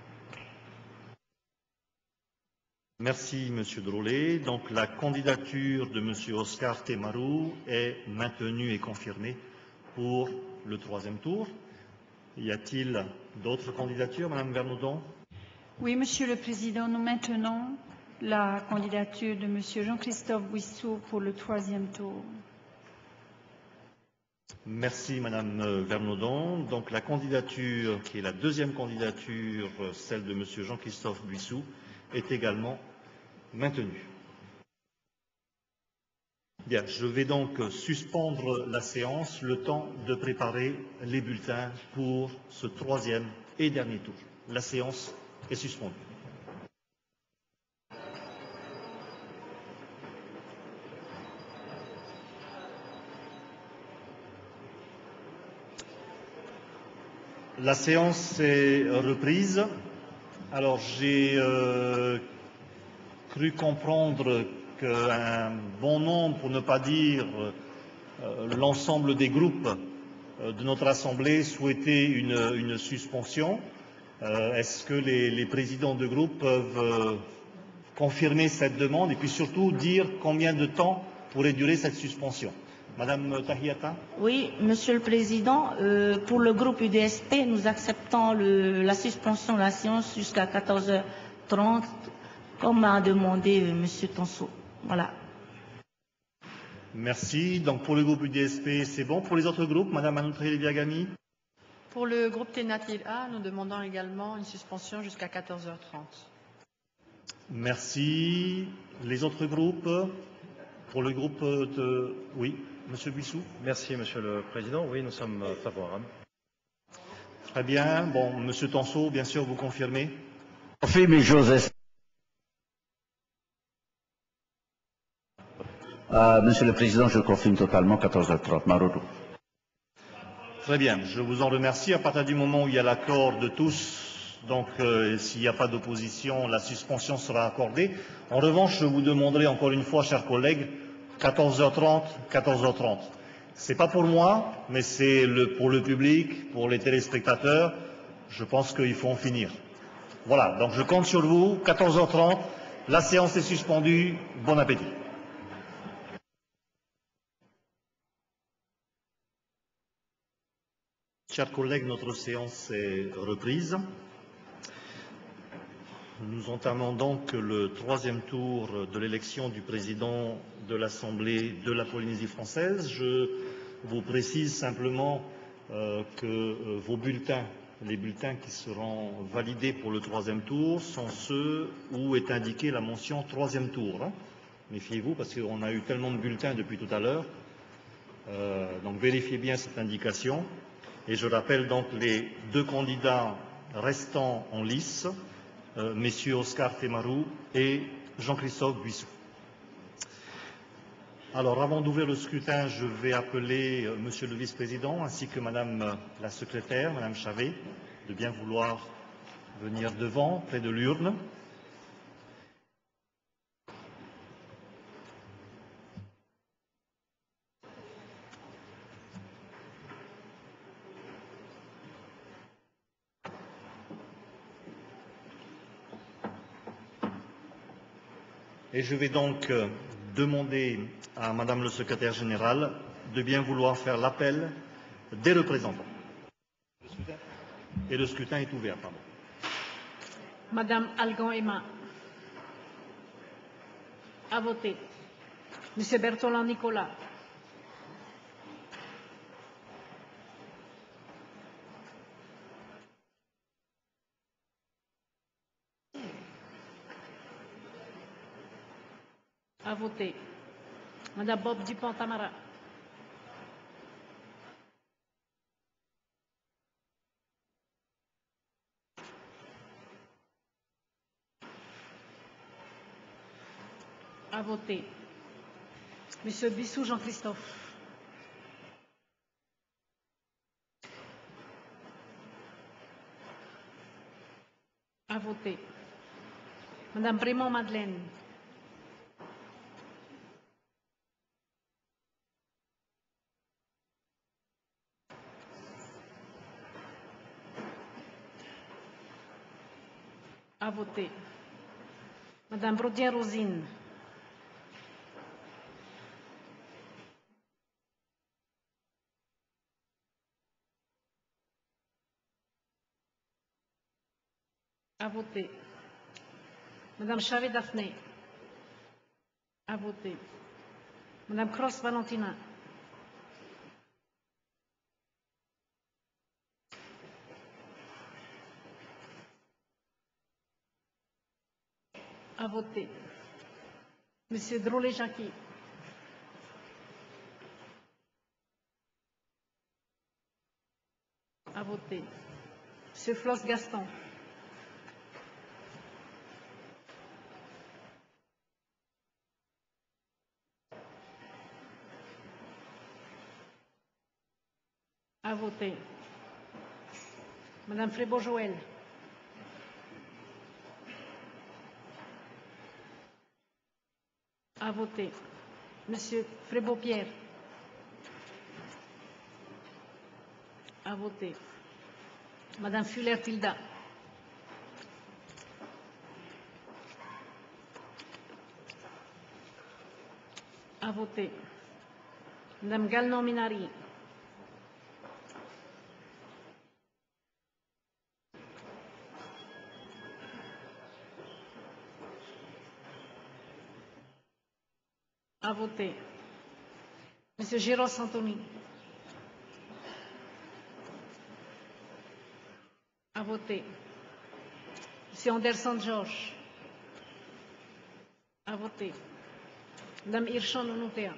Merci, Monsieur Drolet. Donc, la candidature de Monsieur Oscar Temaru est maintenue et confirmée pour le troisième tour. Y a-t-il d'autres candidatures, Madame Vernaudon? Oui, Monsieur le Président, nous maintenons la candidature de Monsieur Jean-Christophe Buissou pour le troisième tour. Merci, Madame Vernaudon. Donc, la candidature, qui est la deuxième candidature, celle de Monsieur Jean-Christophe Buissou, est également maintenue. Bien, je vais donc suspendre la séance le temps de préparer les bulletins pour ce troisième et dernier tour. La séance est suspendue. La séance est reprise. Alors, j'ai euh, cru comprendre qu'un bon nombre, pour ne pas dire euh, l'ensemble des groupes euh, de notre Assemblée souhaitaient une, une suspension. Euh, Est-ce que les, les présidents de groupe peuvent euh, confirmer cette demande et puis surtout dire combien de temps pourrait durer cette suspension? Madame Tahiata? Oui, Monsieur le Président, euh, pour le groupe U D S P, nous acceptons le, la suspension de la séance jusqu'à quatorze heures trente, comme a demandé euh, Monsieur Tonso. Voilà. Merci. Donc pour le groupe U D S P, c'est bon. Pour les autres groupes, Madame Anoutré Leviagami? Pour le groupe Ténatil A, nous demandons également une suspension jusqu'à quatorze heures trente. Merci. Les autres groupes? Pour le groupe de... Oui, Monsieur Buissou. Merci, Monsieur le Président. Oui, nous sommes favorables. Très bien. Bon, Monsieur Tanso, bien sûr, vous confirmez? Confirme, Joseph. Euh, Monsieur le Président, je confirme totalement quatorze heures trente. Maroudou. Très bien. Je vous en remercie. À partir du moment où il y a l'accord de tous, donc euh, s'il n'y a pas d'opposition, la suspension sera accordée. En revanche, je vous demanderai encore une fois, chers collègues, quatorze heures trente, quatorze heures trente. Ce n'est pas pour moi, mais c'est le, pour le public, pour les téléspectateurs. Je pense qu'il faut en finir. Voilà, donc je compte sur vous, quatorze heures trente. La séance est suspendue. Bon appétit. Chers collègues, notre séance est reprise. Nous entamons donc le troisième tour de l'élection du président de l'Assemblée de la Polynésie française. Je vous précise simplement euh, que euh, vos bulletins, les bulletins qui seront validés pour le troisième tour, sont ceux où est indiquée la mention troisième tour. Hein. Méfiez-vous parce qu'on a eu tellement de bulletins depuis tout à l'heure. Euh, donc vérifiez bien cette indication. Et je rappelle donc les deux candidats restants en lice. Euh, messieurs Oscar Temaru et Jean-Christophe Buissou. Alors, avant d'ouvrir le scrutin, je vais appeler euh, Monsieur le Vice-président ainsi que Madame euh, la secrétaire, Madame Chavet, de bien vouloir venir devant, près de l'urne. Et je vais donc demander à Madame le secrétaire général de bien vouloir faire l'appel des représentants. Et le scrutin est ouvert. Pardon. Madame Algon Emma. À voter. Monsieur Bertolin Nicolas. À voter. Madame Bob Dupont-Tamara. À voter. Monsieur Bissou Jean-Christophe. À voter. Madame Brémond Madeleine. À voter. Madame Brodier-Rosine. À voter. Madame Chavet-Daphné. À voter. Madame Cross-Valentina. À voter. Monsieur Drollet-Jacqui. À voter. Monsieur Floss Gaston. À voter. Madame Frébeau-Joël. À voter. Monsieur Frébeau-Pierre. À voter. Madame Fuller-Tilda. À voter. Madame Galnon-Minari. À voter. Monsieur Géros Antony. À voter. Monsieur Anderson Georges. À voter. Madame Hirschon Onutea.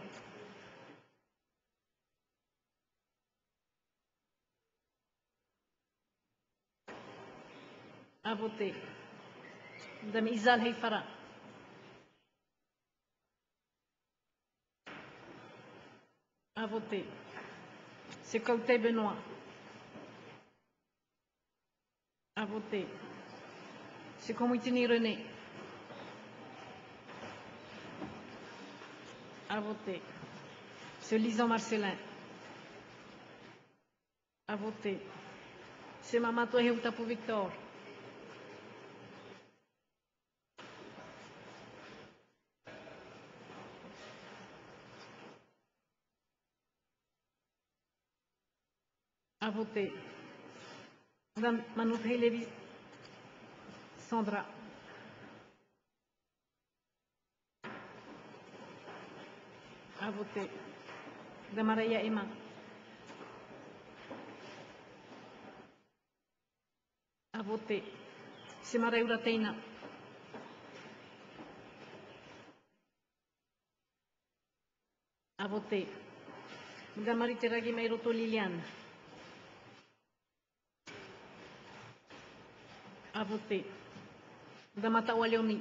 À voter. Madame Isal Heifara. À voter. Monsieur Cautet Benoît. À voter. Monsieur Comitini René. À voter. Monsieur Lison Marcelin. À voter. Monsieur Mamato Heutapu Victor. À voter. Madame Manouche Lévy Sandra. À voter. Madame Maria Emma. À voter. Monsieur Maria Urateina. À voter. Madame Marie-Thérèse Guimeiroto Liliane. À voter. Madame Atawa Leoni.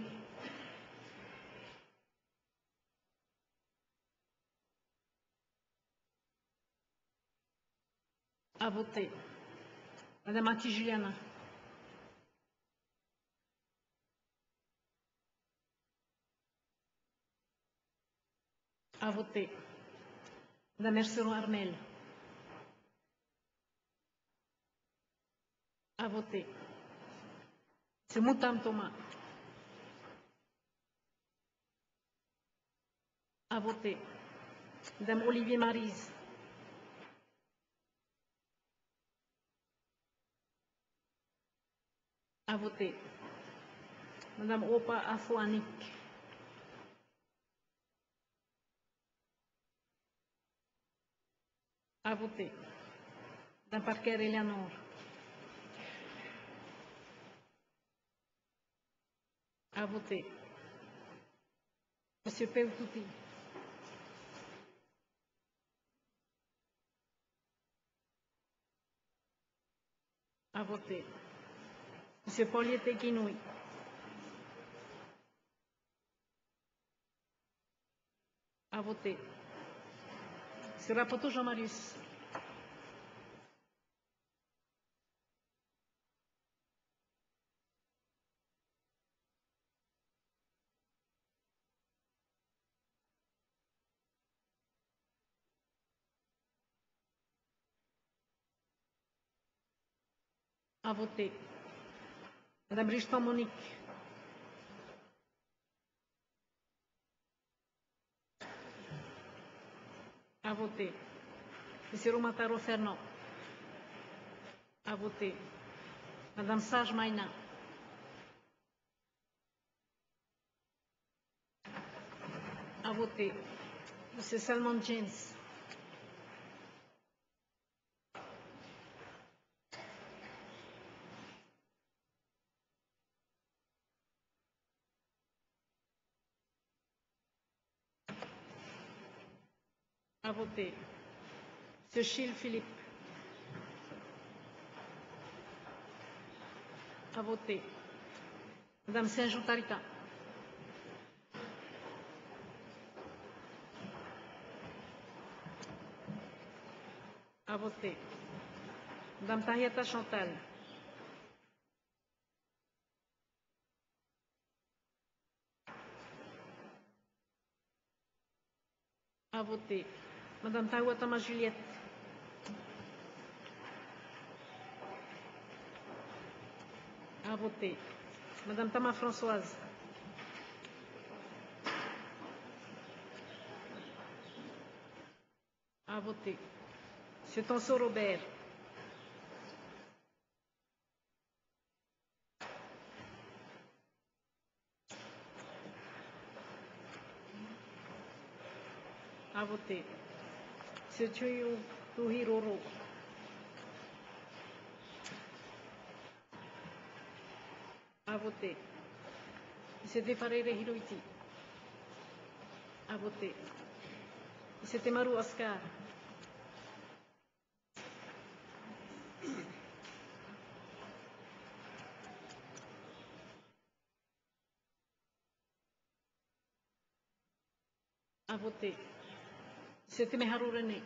À voter. Madame Anti Juliana. À voter. Madame Merceron Armel. À voter. Monsieur Moutam Thomas. À voter. Madame Olivier Maryse. À voter. Madame Opa Afouanik. À voter. Madame Parker Eleanor. À voter. Monsieur Peutouti. À voter. Monsieur Pauliette Guinoui. À voter. Monsieur Rapoto Jean-Marius. À voter. Madame Richton Monique. À voter. Monsieur Romataro Fernand. À voter. Madame Sage Maïna. À voter. Monsieur Salman James. À voter. Monsieur Chil Philippe. À voter. Madame Saint-Joutarika. À voter. Madame Tahiata Chantal. À voter. Madame Tawatama Juliette. À voter. Madame Tama Françoise. À voter. Monsieur Tonso Robert. À voter. Monsieur Chuyu Tuhiroro. À voter. Monsieur Defarere Hiroiti. À voter. Monsieur Temaru Oscar. À voter. Monsieur Temeharu René.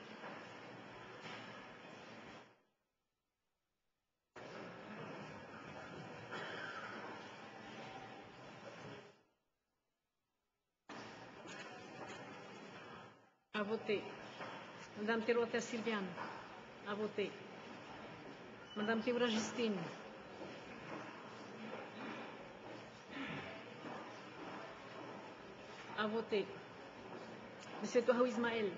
À voter. Madame Terota Sylviane. À voter. Madame Théoura Justine. À voter. Monsieur Touahou Ismaël.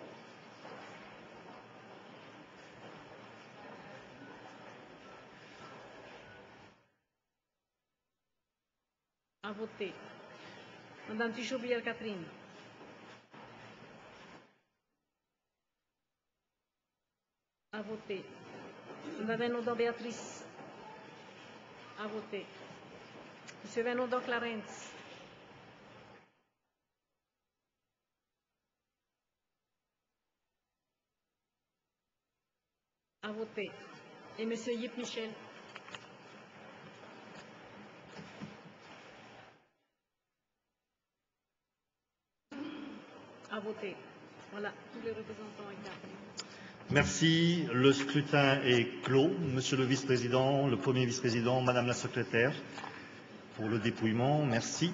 À voter. Madame Tichoubière Catherine. À voter. Madame Venodon Béatrice. À voter. Monsieur Venodon Clarence. À voter. Et Monsieur Yip Michel. À voter. Voilà, tous les représentants étaient appelés. Merci. Le scrutin est clos. Monsieur le vice-président, le premier vice-président, Madame la secrétaire, pour le dépouillement. Merci.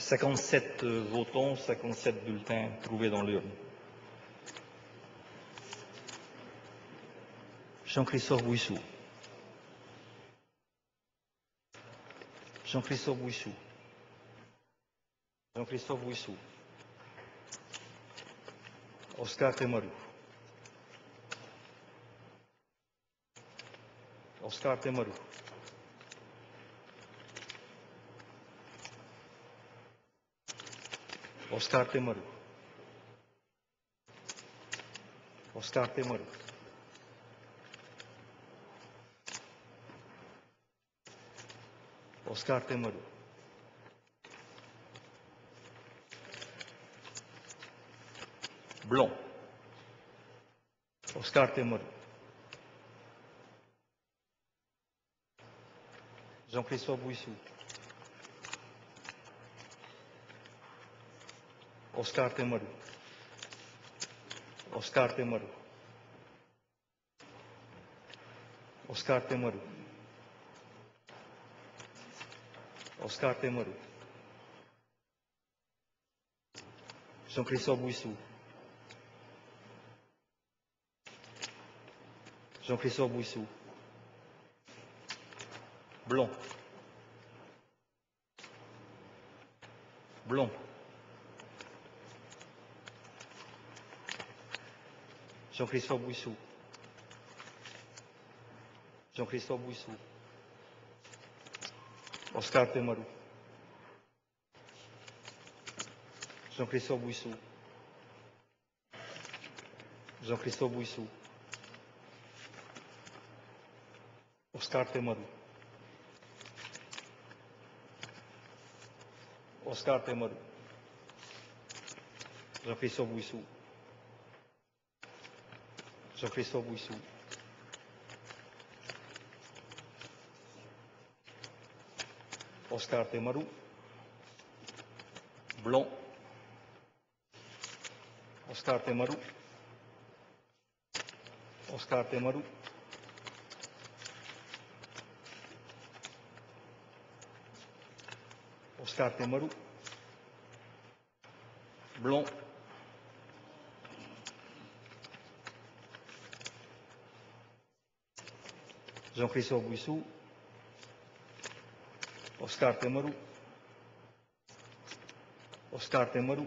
cinquante-sept votants, cinquante-sept bulletins trouvés dans l'urne. Jean-Christophe Bouissou. Jean-Christophe Bouissou. Jean-Christophe Bouissou. Oscar Temarou. Oscar Temarou. Oscar Temarou. Oscar Temarou. Oscar Temarou. Blanc. Oscar Temarou. Jean-Christophe Bouissou. Oscar Temarou. Oscar Temarou. Oscar Temarou. Oscar Temarou. Jean-Christophe Bouissou. Jean-Christophe Bouissou. Blanc. Blanc. Jean-Christophe Bouissou. Jean-Christophe Bouissou. Oscar Temarou. Jean-Christophe Bouissou. Jean-Christophe Bouissou. Oscar Temarou. Oscar Temarou. Jean-Christophe Bouissou. Jean-Christophe Bouissou. Oscar Temarou. Blanc. Oscar Temarou. Oscar Temarou. Oscar Temarou. Blanc. Jean-Christophe Bouissou. Oscar Temarou. Oscar Temarou.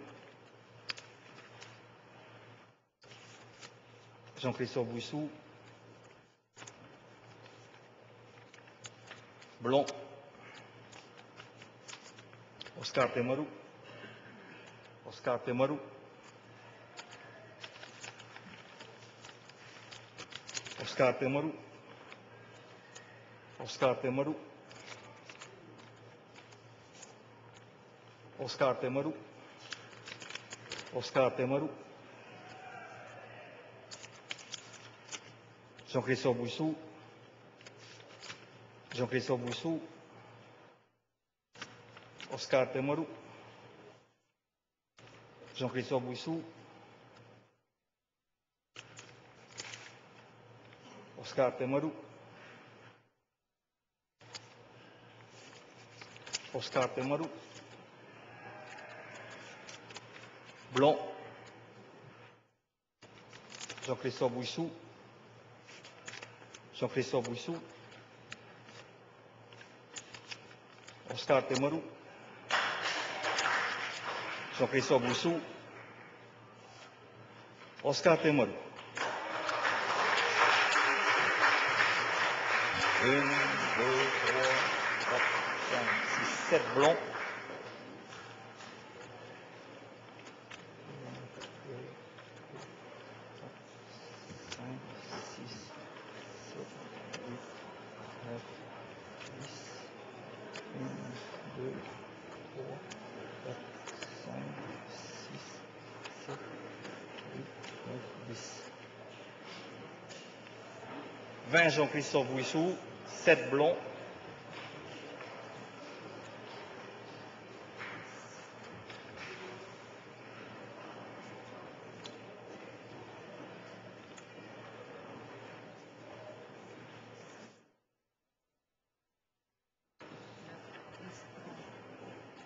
Jean-Christophe Bouissou. Blanc. Oscar Temarou. Oscar Temarou. Oscar Temarou. Oscar Temarou. Oscar Temarou. Oscar Temarou. Jean-Christophe Bouissou. Jean-Christophe Bouissou. Oscar Temarou. Jean-Christophe Bouissou. Oscar Temarou. Oscar Temarou. Blanc. Jean-Christophe Bouissou. Jean-Christophe Bouissou. Oscar Temarou. Jean-Christophe Bouissou. Oscar Temarou. Un, deux, trois, quatre, cinq, six, sept blancs. vingt Jean-Christophe Bouissou, sept blancs.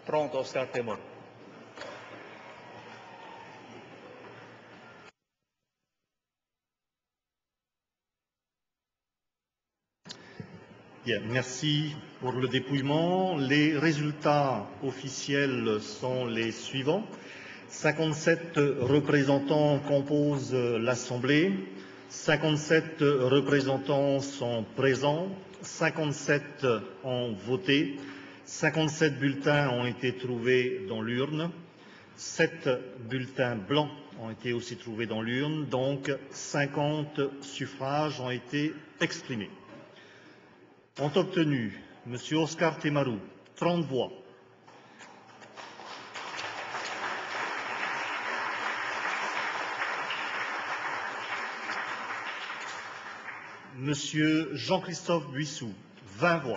trente, Oscar Temer. Bien, merci pour le dépouillement. Les résultats officiels sont les suivants. cinquante-sept représentants composent l'Assemblée, cinquante-sept représentants sont présents, cinquante-sept ont voté, cinquante-sept bulletins ont été trouvés dans l'urne, sept bulletins blancs ont été aussi trouvés dans l'urne, donc cinquante suffrages ont été exprimés. Ont obtenu M. Oscar Temaru, trente voix. M. Jean-Christophe Buissou, vingt voix.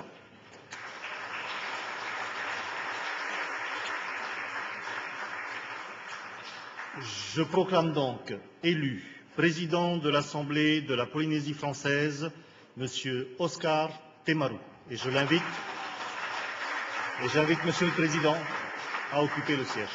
Je proclame donc élu président de l'Assemblée de la Polynésie française, M. Oscar Temaru. Et je l'invite, et j'invite Monsieur le Président à occuper le siège.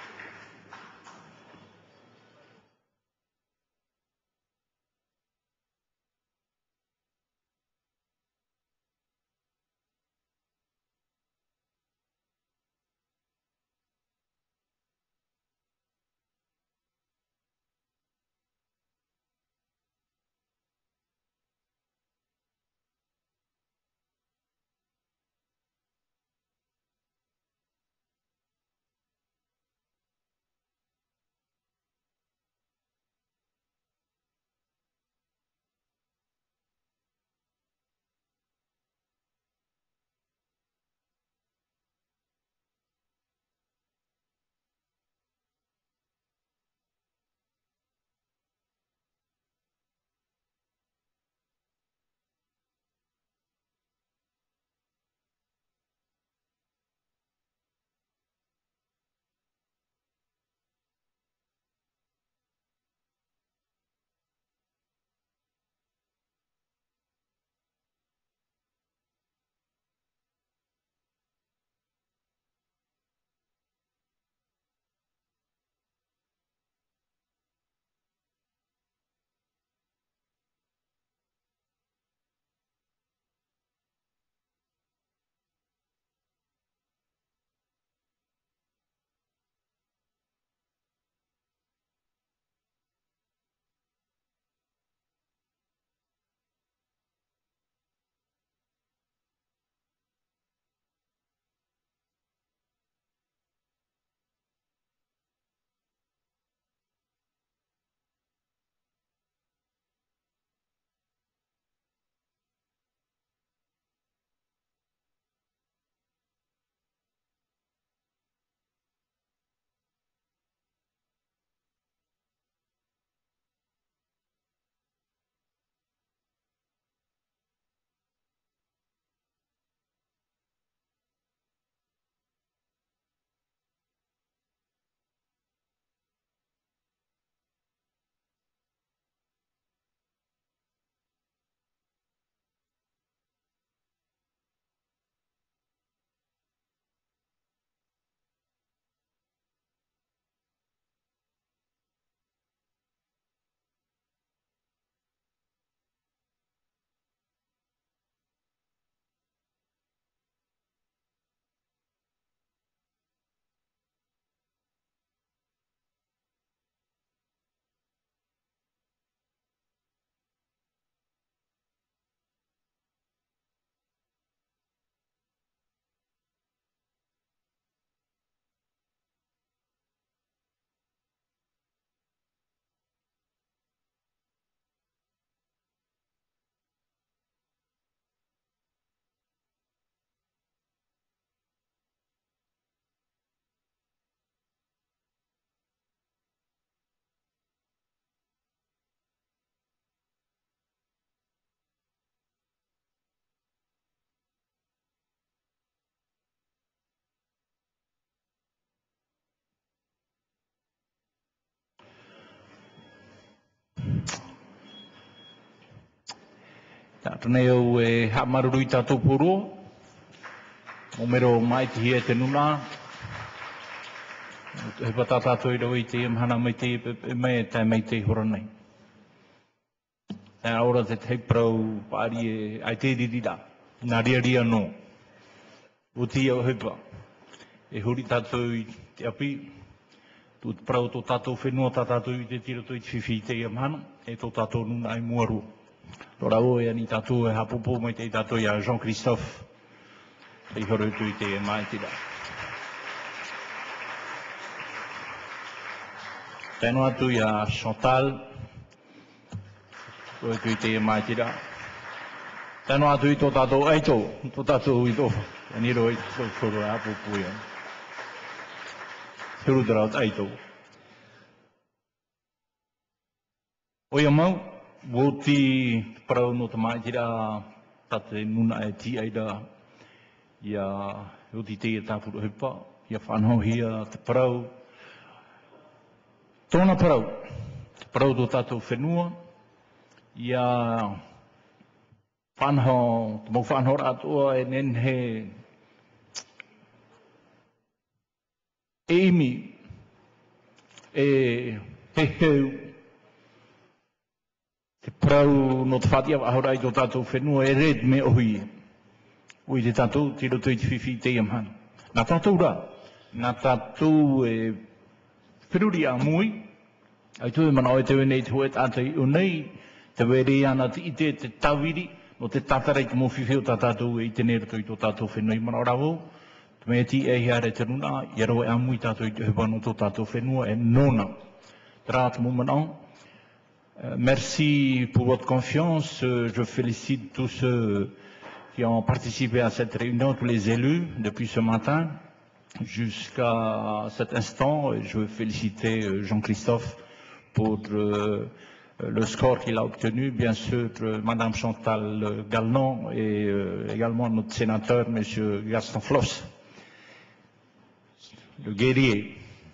Tātaneo e haamaruru i tātou puro, o mero mai te hia te nuna, He patatato i roi te mhana mai te me te mai te horanei. Tēnā ora te te prau pāri e ai te ririra. Nā ria ria no. O tia o hepa. E huri tātou i te api. Tu te prau tō tātou whenua tā tātou i te tira toi te whiwhi te ia mhana. E tō tātou nuna ai muaru. Tora o e ani tātou e hapupo mai te tātou i a Jean-Christophe. Te horo tu i te e mai tira. Tēnā atu i a Chantal. Horo tu i te e mai tira. Tēnā atu i tō tātou eito. Tō tātou i tō. Ani roi tō koro e hapupo ia. Huru daraut eito. O ia mau. Woti parau no te mai tira. Tate nuna e ti aida. Ia hoti te e tāpuru hepa. Ia whanhohia te parau. Tōna parau. Te parau tō tātou whenua. Ia whanho, te mau whanho rātua e nenhe e imi e heheu. Te parau no te whatia wahorai tō tātou whenua e red me ohi. Ui te tātou tiro tui te whiwhi te iamhan. Nā tātou rā. Nā tātou e whiruri a mui. Ai tui mana o e te wenei te hoe tātai o nei. Te were ana te ite te tawiri. No te tātarei te mo whiwhi o tā tātou e i te nera tui tō tātou whenua i mana o rāwo. Te mea ti e hiare te runa. I aro e a mui tātou i te hewa no tō tātou whenua e nona. Te rā te mo mana o. Merci pour votre confiance. Je félicite tous ceux qui ont participé à cette réunion, tous les élus, depuis ce matin jusqu'à cet instant. Je veux féliciter Jean-Christophe pour euh, le score qu'il a obtenu, bien sûr Madame Chantal Gallon et euh, également notre sénateur, Monsieur Gaston Floss, le guerrier.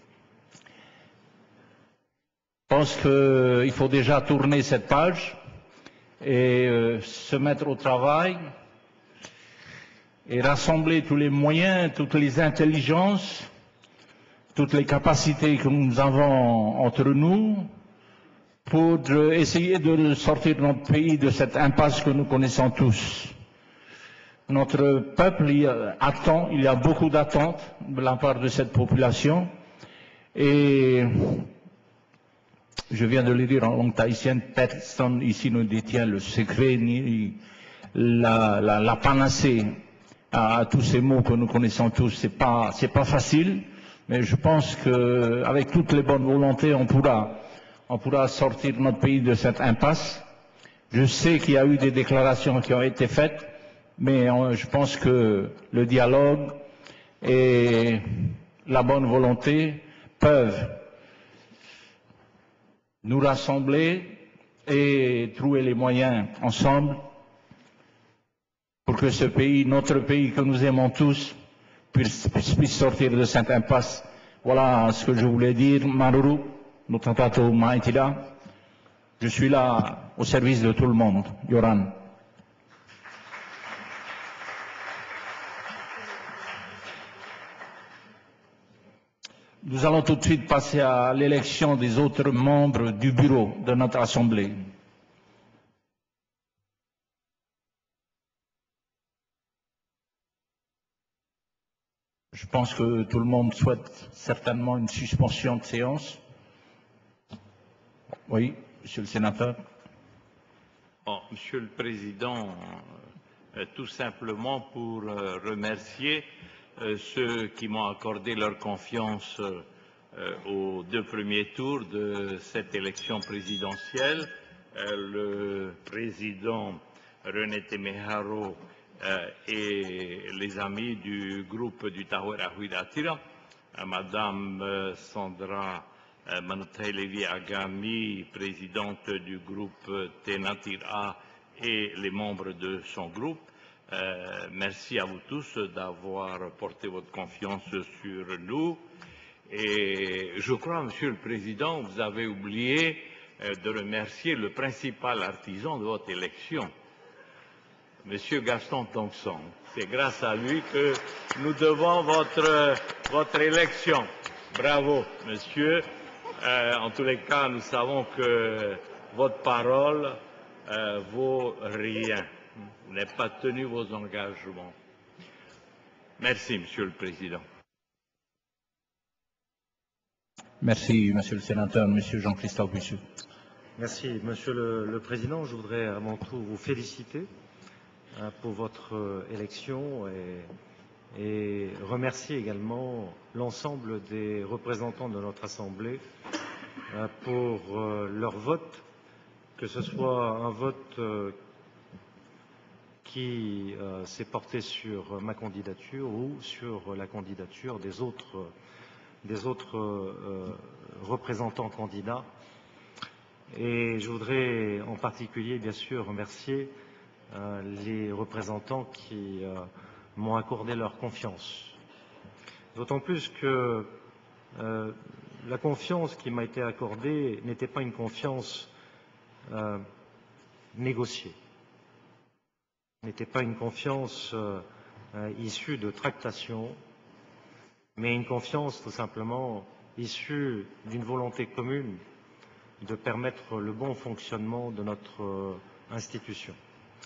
Je pense qu'il faut déjà tourner cette page et euh, se mettre au travail et rassembler tous les moyens, toutes les intelligences, toutes les capacités que nous avons entre nous pour euh, essayer de sortir notre pays de cette impasse que nous connaissons tous. Notre peuple il attend, il y a beaucoup d'attentes de la part de cette population et je viens de le dire en langue tahitienne, personne ici ne détient le secret ni la, la, la panacée à, à tous ces mots que nous connaissons tous. C'est pas, c'est pas facile, mais je pense qu'avec toutes les bonnes volontés, on pourra, on pourra sortir notre pays de cette impasse. Je sais qu'il y a eu des déclarations qui ont été faites, mais on, je pense que le dialogue et la bonne volonté peuvent nous rassembler et trouver les moyens ensemble pour que ce pays, notre pays que nous aimons tous, puisse, puisse sortir de cette impasse. Voilà ce que je voulais dire. Maruru, notre tato Maïtida, je suis là au service de tout le monde. Yoran. Nous allons tout de suite passer à l'élection des autres membres du bureau de notre Assemblée. Je pense que tout le monde souhaite certainement une suspension de séance. Oui, Monsieur le Sénateur. Bon, Monsieur le Président, euh, tout simplement pour euh, remercier Euh, ceux qui m'ont accordé leur confiance euh, aux deux premiers tours de cette élection présidentielle. Euh, le président René Temeharo euh, et les amis du groupe du Tawera Huiratira, euh, Madame euh, Sandra euh, Manutailevi Agami, présidente du groupe Tenatira, et les membres de son groupe. Euh, merci à vous tous d'avoir porté votre confiance sur nous. Et je crois, Monsieur le Président, vous avez oublié euh, de remercier le principal artisan de votre élection, Monsieur Gaston Tongson. C'est grâce à lui que nous devons votre, votre élection. Bravo, monsieur. Euh, en tous les cas, nous savons que votre parole euh, vaut rien. Vous n'avez pas tenu vos engagements. Merci, Monsieur le Président. Merci, Monsieur le Sénateur. Monsieur Jean-Christophe Buissoux. Merci, Monsieur le, le Président. Je voudrais avant tout vous féliciter hein, pour votre euh, élection et, et remercier également l'ensemble des représentants de notre Assemblée euh, pour euh, leur vote, que ce soit un vote euh, qui euh, s'est porté sur ma candidature ou sur la candidature des autres, des autres euh, représentants candidats. Et je voudrais en particulier, bien sûr, remercier euh, les représentants qui euh, m'ont accordé leur confiance. D'autant plus que euh, la confiance qui m'a été accordée n'était pas une confiance euh, négociée, n'était pas une confiance euh, euh, issue de tractations, mais une confiance tout simplement issue d'une volonté commune de permettre le bon fonctionnement de notre euh, institution.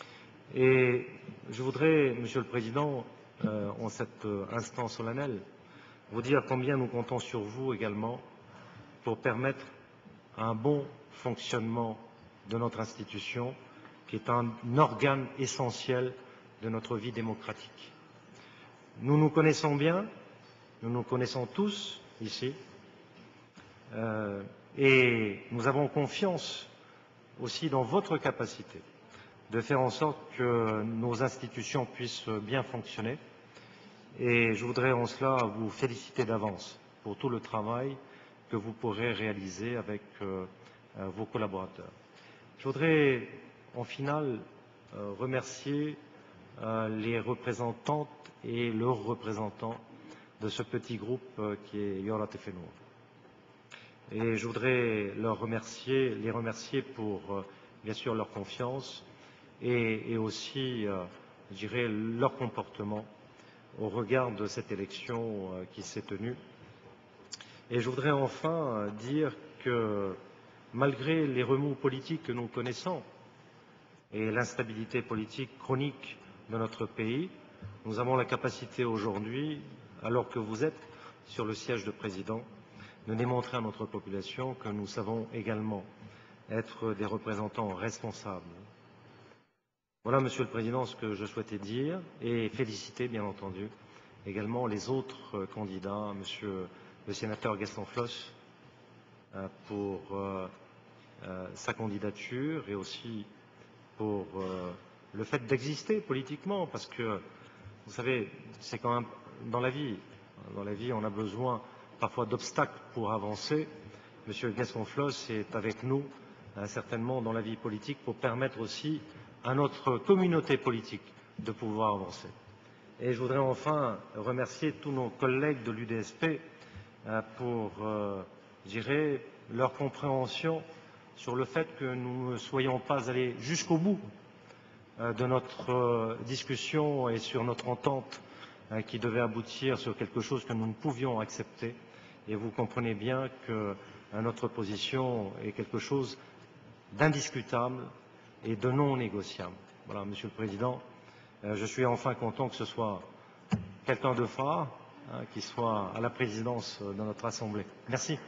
Et je voudrais, Monsieur le Président, euh, en cet euh, instant solennel, vous dire combien nous comptons sur vous également pour permettre un bon fonctionnement de notre institution, qui est un organe essentiel de notre vie démocratique. Nous nous connaissons bien, nous nous connaissons tous ici, euh, et nous avons confiance aussi dans votre capacité de faire en sorte que nos institutions puissent bien fonctionner. Et je voudrais en cela vous féliciter d'avance pour tout le travail que vous pourrez réaliser avec euh, euh, vos collaborateurs. Je voudrais en finale euh, remercier euh, les représentantes et leurs représentants de ce petit groupe euh, qui est Yorat Fenur. Et je voudrais leur remercier, les remercier pour, euh, bien sûr, leur confiance et, et aussi, euh, je dirais, leur comportement au regard de cette élection euh, qui s'est tenue. Et je voudrais enfin euh, dire que, malgré les remous politiques que nous connaissons et l'instabilité politique chronique de notre pays, nous avons la capacité aujourd'hui, alors que vous êtes sur le siège de président, de démontrer à notre population que nous savons également être des représentants responsables. Voilà, Monsieur le Président, ce que je souhaitais dire et féliciter, bien entendu, également les autres candidats, Monsieur le Sénateur Gaston Flosse, pour euh, euh, sa candidature et aussi pour euh, le fait d'exister politiquement, parce que, vous savez, c'est quand même dans la vie, dans la vie, on a besoin parfois d'obstacles pour avancer. Monsieur Gaston Flosse est avec nous, euh, certainement, dans la vie politique pour permettre aussi à notre communauté politique de pouvoir avancer. Et je voudrais enfin remercier tous nos collègues de l'U D S P euh, pour, euh, je dirais, leur compréhension sur le fait que nous ne soyons pas allés jusqu'au bout euh, de notre euh, discussion et sur notre entente euh, qui devait aboutir sur quelque chose que nous ne pouvions accepter. Et vous comprenez bien que euh, notre position est quelque chose d'indiscutable et de non négociable. Voilà, Monsieur le Président, euh, je suis enfin content que ce soit quelqu'un de phare hein, qui soit à la présidence de notre Assemblée. Merci.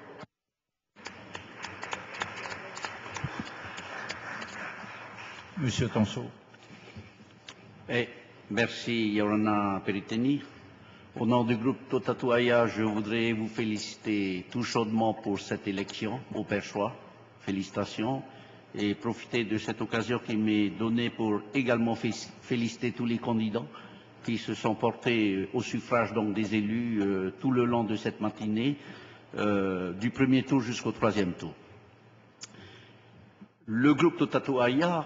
Monsieur Tonsot. Eh, merci, Yorana Periteni. Au nom du groupe Totatuaya, je voudrais vous féliciter tout chaudement pour cette élection au Perchois. Félicitations. Et profiter de cette occasion qui m'est donnée pour également féliciter tous les candidats qui se sont portés au suffrage donc des élus euh, tout le long de cette matinée, euh, du premier tour jusqu'au troisième tour. Le groupe Totatuaya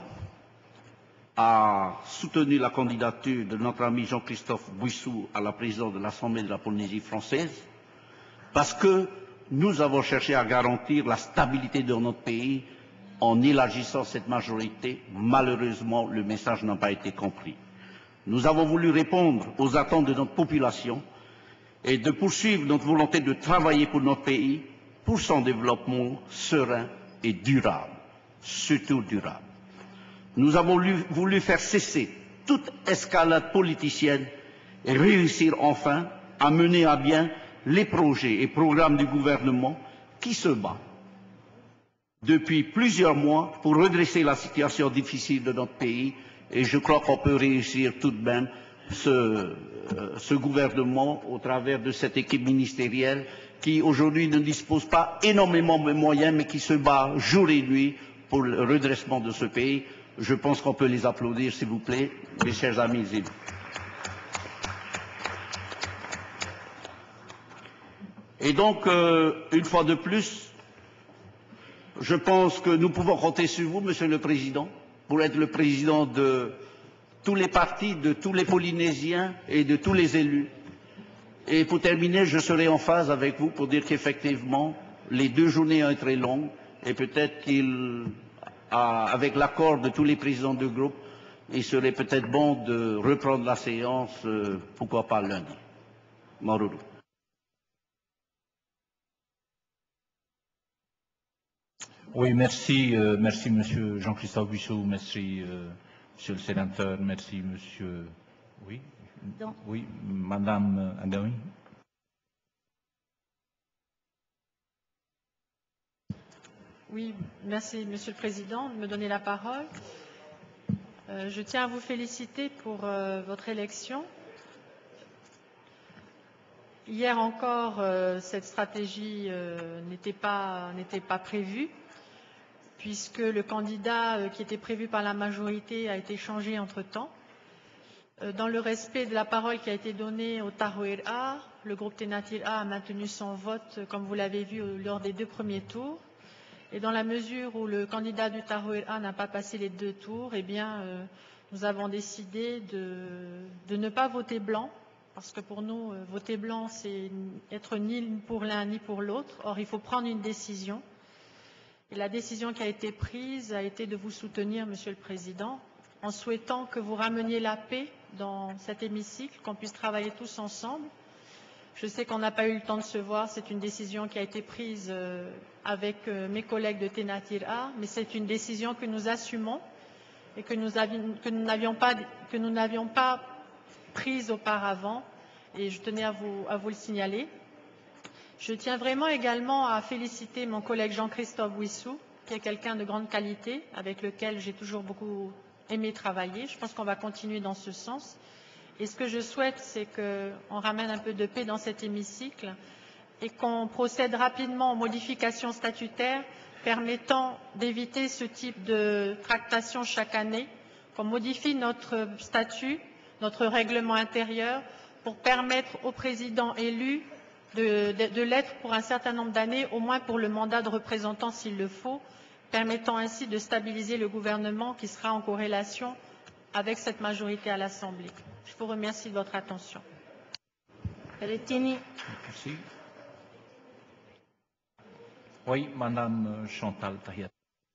a soutenu la candidature de notre ami Jean-Christophe Buissoux à la présidence de l'Assemblée de la Polynésie française parce que nous avons cherché à garantir la stabilité de notre pays en élargissant cette majorité. Malheureusement, le message n'a pas été compris. Nous avons voulu répondre aux attentes de notre population et de poursuivre notre volonté de travailler pour notre pays, pour son développement serein et durable, surtout durable. Nous avons voulu faire cesser toute escalade politicienne et réussir enfin à mener à bien les projets et programmes du gouvernement qui se bat depuis plusieurs mois pour redresser la situation difficile de notre pays, et je crois qu'on peut réussir tout de même ce, euh, ce gouvernement au travers de cette équipe ministérielle qui aujourd'hui ne dispose pas énormément de moyens mais qui se bat jour et nuit pour le redressement de ce pays. Je pense qu'on peut les applaudir, s'il vous plaît, mes chers amis élus. Et donc, euh, une fois de plus, je pense que nous pouvons compter sur vous, Monsieur le Président, pour être le président de tous les partis, de tous les Polynésiens et de tous les élus. Et pour terminer, je serai en phase avec vous pour dire qu'effectivement, les deux journées ont été longues et peut-être qu'il, avec l'accord de tous les présidents de groupe, il serait peut-être bon de reprendre la séance, euh, pourquoi pas lundi. Maruru. Oui, merci, euh, merci Monsieur Jean-Christophe Buisseau, merci euh, Monsieur le Sénateur, merci Monsieur, oui, Donc. oui, Madame Agaoui. Oui, merci Monsieur le Président de me donner la parole. Euh, je tiens à vous féliciter pour euh, votre élection. Hier encore, euh, cette stratégie euh, n'était pas, n'était pas prévue, puisque le candidat euh, qui était prévu par la majorité a été changé entre-temps. Euh, dans le respect de la parole qui a été donnée au Tahoeraa, le groupe Tenatil-A a maintenu son vote, comme vous l'avez vu, lors des deux premiers tours. Et dans la mesure où le candidat du Tahoeraa n'a pas passé les deux tours, eh bien, euh, nous avons décidé de, de ne pas voter blanc, parce que pour nous, euh, voter blanc, c'est être ni pour l'un ni pour l'autre. Or, il faut prendre une décision. Et la décision qui a été prise a été de vous soutenir, Monsieur le Président, en souhaitant que vous rameniez la paix dans cet hémicycle, qu'on puisse travailler tous ensemble. Je sais qu'on n'a pas eu le temps de se voir, c'est une décision qui a été prise euh, avec euh, mes collègues de Tenatil-A, mais c'est une décision que nous assumons et que nous n'avions pas, que nous n'avions pas prise auparavant, et je tenais à vous, à vous le signaler. Je tiens vraiment également à féliciter mon collègue Jean-Christophe Buisseau, qui est quelqu'un de grande qualité, avec lequel j'ai toujours beaucoup aimé travailler. Je pense qu'on va continuer dans ce sens. Et ce que je souhaite, c'est qu'on ramène un peu de paix dans cet hémicycle et qu'on procède rapidement aux modifications statutaires permettant d'éviter ce type de tractation chaque année, qu'on modifie notre statut, notre règlement intérieur, pour permettre au président élu de, de, de l'être pour un certain nombre d'années, au moins pour le mandat de représentant s'il le faut, permettant ainsi de stabiliser le gouvernement qui sera en corrélation avec cette majorité à l'Assemblée. Je vous remercie de votre attention. Retini. Merci. Oui, Madame Chantal Tahiat.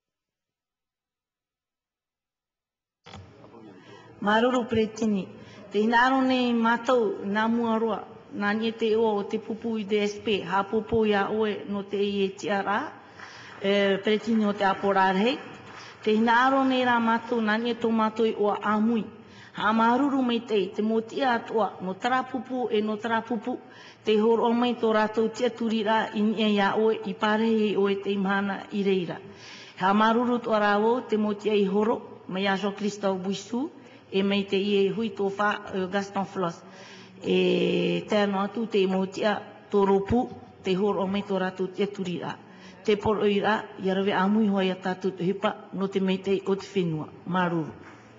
Maruru Pretini. Te hinaro nei mātou nā mua roa, nā nie te o o te pupu i D S P, ha pupu ia oe no te I E T R A, e, Pretini o te aporarhei. Te hinaro nei rā mātou nā nie tō mātou i oa āmui. Ha maruru mai tei, te motia atua, no tarapupu e no tarapupu, te horo mai tō rātou tia turira i nia ia oe, i pārei oe te imahana i reira. Ha maruru tō rāwo, te motia i horo, mai a Jean-Christophe Buisseau, e mai te i e hui tō wha Gaston Floss. E tēnā atu te motia tō ropu, te horo mai tō rātou tia turira. Te poro i rā, i arawe āmui hoa i a tātou te hipa, no te mai tei o te whenua. Maruru.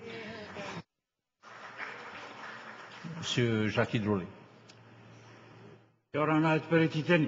Monsieur Jacques Hidrolet. Kia ora nā te pereti teni.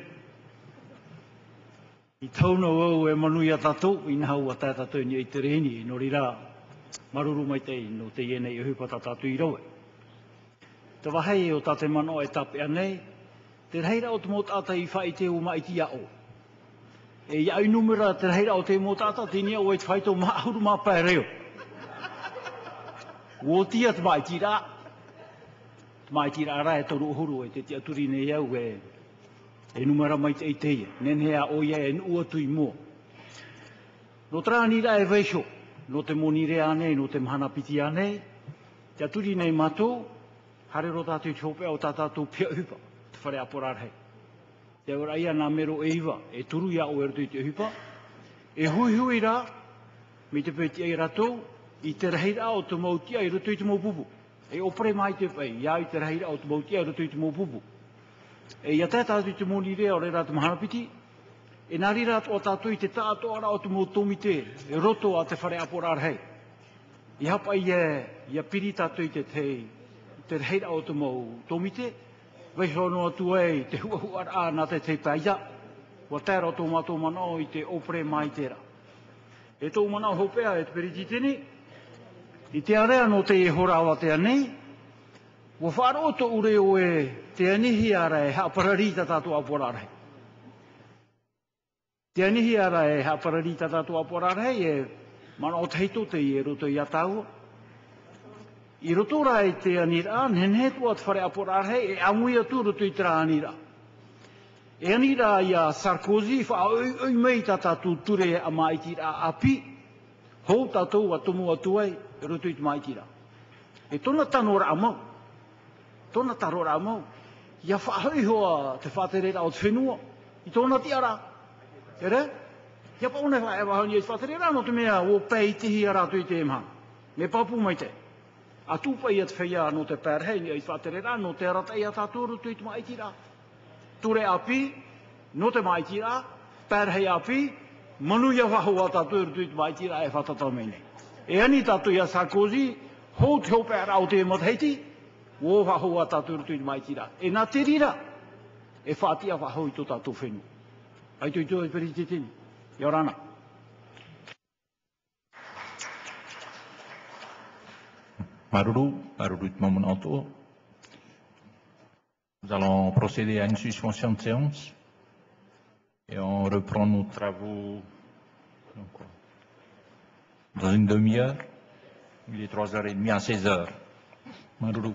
I tauna au e manui a tātou, i nahau a tātou ni i te rehini, no rira maruru mai tei no te ienei e hupata tātou i raue. Te wahei o tāte mano e tape anei, te reira o te mō tāta i whai te o mai ti a o. E i au numera te reira o te mō tāta, te nia o e te whaito maa huru maa pae reo. O tia te mai ti rā. mai tira ara e toru huru e te tia turi nei au e e numera mai te eiteia. Nenhea o ia e nua tui mua. No trāni ra e veisho, no te monire ane, no te mahana piti ane, tia turi nei matou, hare ro tātou tōpea o tātou pia upa, te whare aporarhei. Te ora ia nā mero e iwa, e turu ia o ertu i te upa, e hui hui rā, mi te pēti ai ratou, i te rahira o te mautia i roto i te maupupu. E opere mai te pai, ia i te rahira o te mautia i roto i te maupupu. E ia tātou i te monire o re rā te mahana piti, e nā rira o tātou i te tātou ara o te mautomite, e roto a te whare aporarhei. I hapa i ia piri tātou i te te, te rahira o te mautomite, Veiho no atu ei te hua hua rā nā te te paia. Wa tēra tō mātou manao i te opere mai tēra. E tō manao hopea e te periti tini. I te area no te e horawa te anei. Wa whāro to ure o e te anihi ara e hapararita tātou aporarhei. Te anihi ara e hapararita tātou aporarhei e manao te heito te i e roto i ataua. I roto rā i te anira, nenhe tua te whare aporarhei, e amui atu roto i te rā anira. E anira i a Sarkozy, wha oi, oi mei tā tātou ture a maiti rā api, hou tātou a tomu atu ai, e roto i te maiti rā. E tōna tano rā mau, tōna taro rā mau, ia whahoi hoa te whaterera o te whenua, i tōna tia rā. E re? Ia pa one whae wahoni e te whaterera no te mea o pei tihi a rātu i te emha. Me papu mai te. A tūpa i at whaia no te pērhei ni i whaterera, no te arata i a tātou rutu i te maiti rā. Ture api, no te maiti rā, pērhei api, manu ia waho a tātou rutu i te maiti rā e whatatau mene. E ani tātou i a Sarkozy, hou te hope ara o te matheiti, o waho a tātou rutu i te maiti rā. E nā te rira, e whātia waho i tō tātou whenu. Ai tō i tō i peri te tini. Ia rana. Maruru, Maruru Mamonanto. Nous allons procéder à une suspension de séance et on reprend nos travaux dans une demi-heure. Il est trois heures trente à seize heures. Maruru.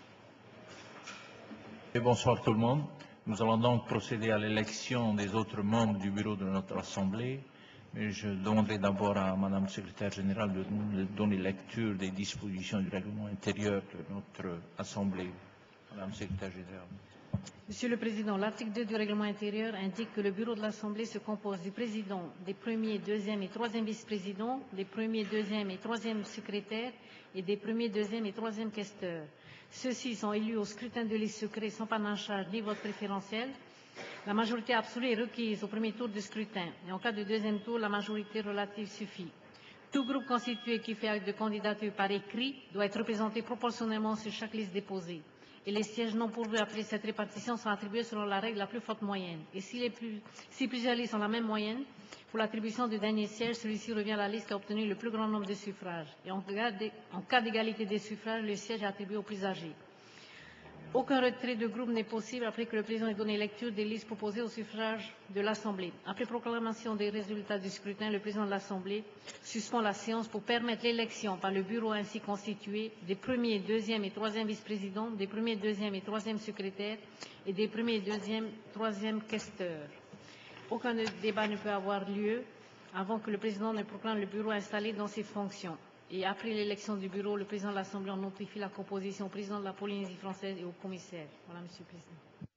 Et bonsoir tout le monde. Nous allons donc procéder à l'élection des autres membres du bureau de notre Assemblée. Mais je demanderai d'abord à Madame la Secrétaire Générale de nous donner lecture des dispositions du règlement intérieur de notre Assemblée. Madame la Secrétaire Générale. Monsieur le Président, l'article deux du règlement intérieur indique que le bureau de l'Assemblée se compose du président, des premiers, deuxième et troisième vice-présidents, des premiers, deuxième et troisième secrétaires et des premiers, deuxième et troisième questeurs. Ceux-ci sont élus au scrutin de liste secret sans panachage ni vote préférentiel. La majorité absolue est requise au premier tour de scrutin et en cas de deuxième tour, la majorité relative suffit. Tout groupe constitué qui fait acte de candidature par écrit doit être représenté proportionnellement sur chaque liste déposée. Et les sièges non pourvus après cette répartition sont attribués selon la règle la plus forte moyenne. Et si, les plus, si plusieurs listes ont la même moyenne, pour l'attribution du dernier siège, celui-ci revient à la liste qui a obtenu le plus grand nombre de suffrages. Et en cas d'égalité des suffrages, le siège est attribué au plus âgé. Aucun retrait de groupe n'est possible après que le président ait donné lecture des listes proposées au suffrage de l'Assemblée. Après proclamation des résultats du scrutin, le président de l'Assemblée suspend la séance pour permettre l'élection par le bureau ainsi constitué des premiers, deuxième et troisième vice-présidents, des premiers, deuxième et troisième secrétaires et des premiers, deuxième, troisième questeurs. Aucun débat ne peut avoir lieu avant que le président ne proclame le bureau installé dans ses fonctions. Et après l'élection du bureau, le président de l'Assemblée en notifie la composition au président de la Polynésie française et au commissaire. Voilà, Monsieur le Président.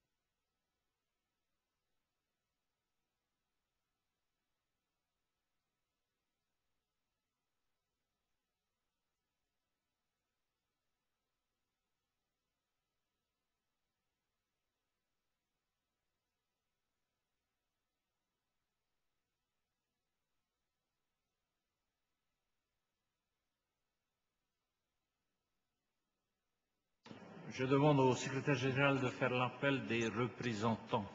Je demande au secrétaire général de faire l'appel des représentants.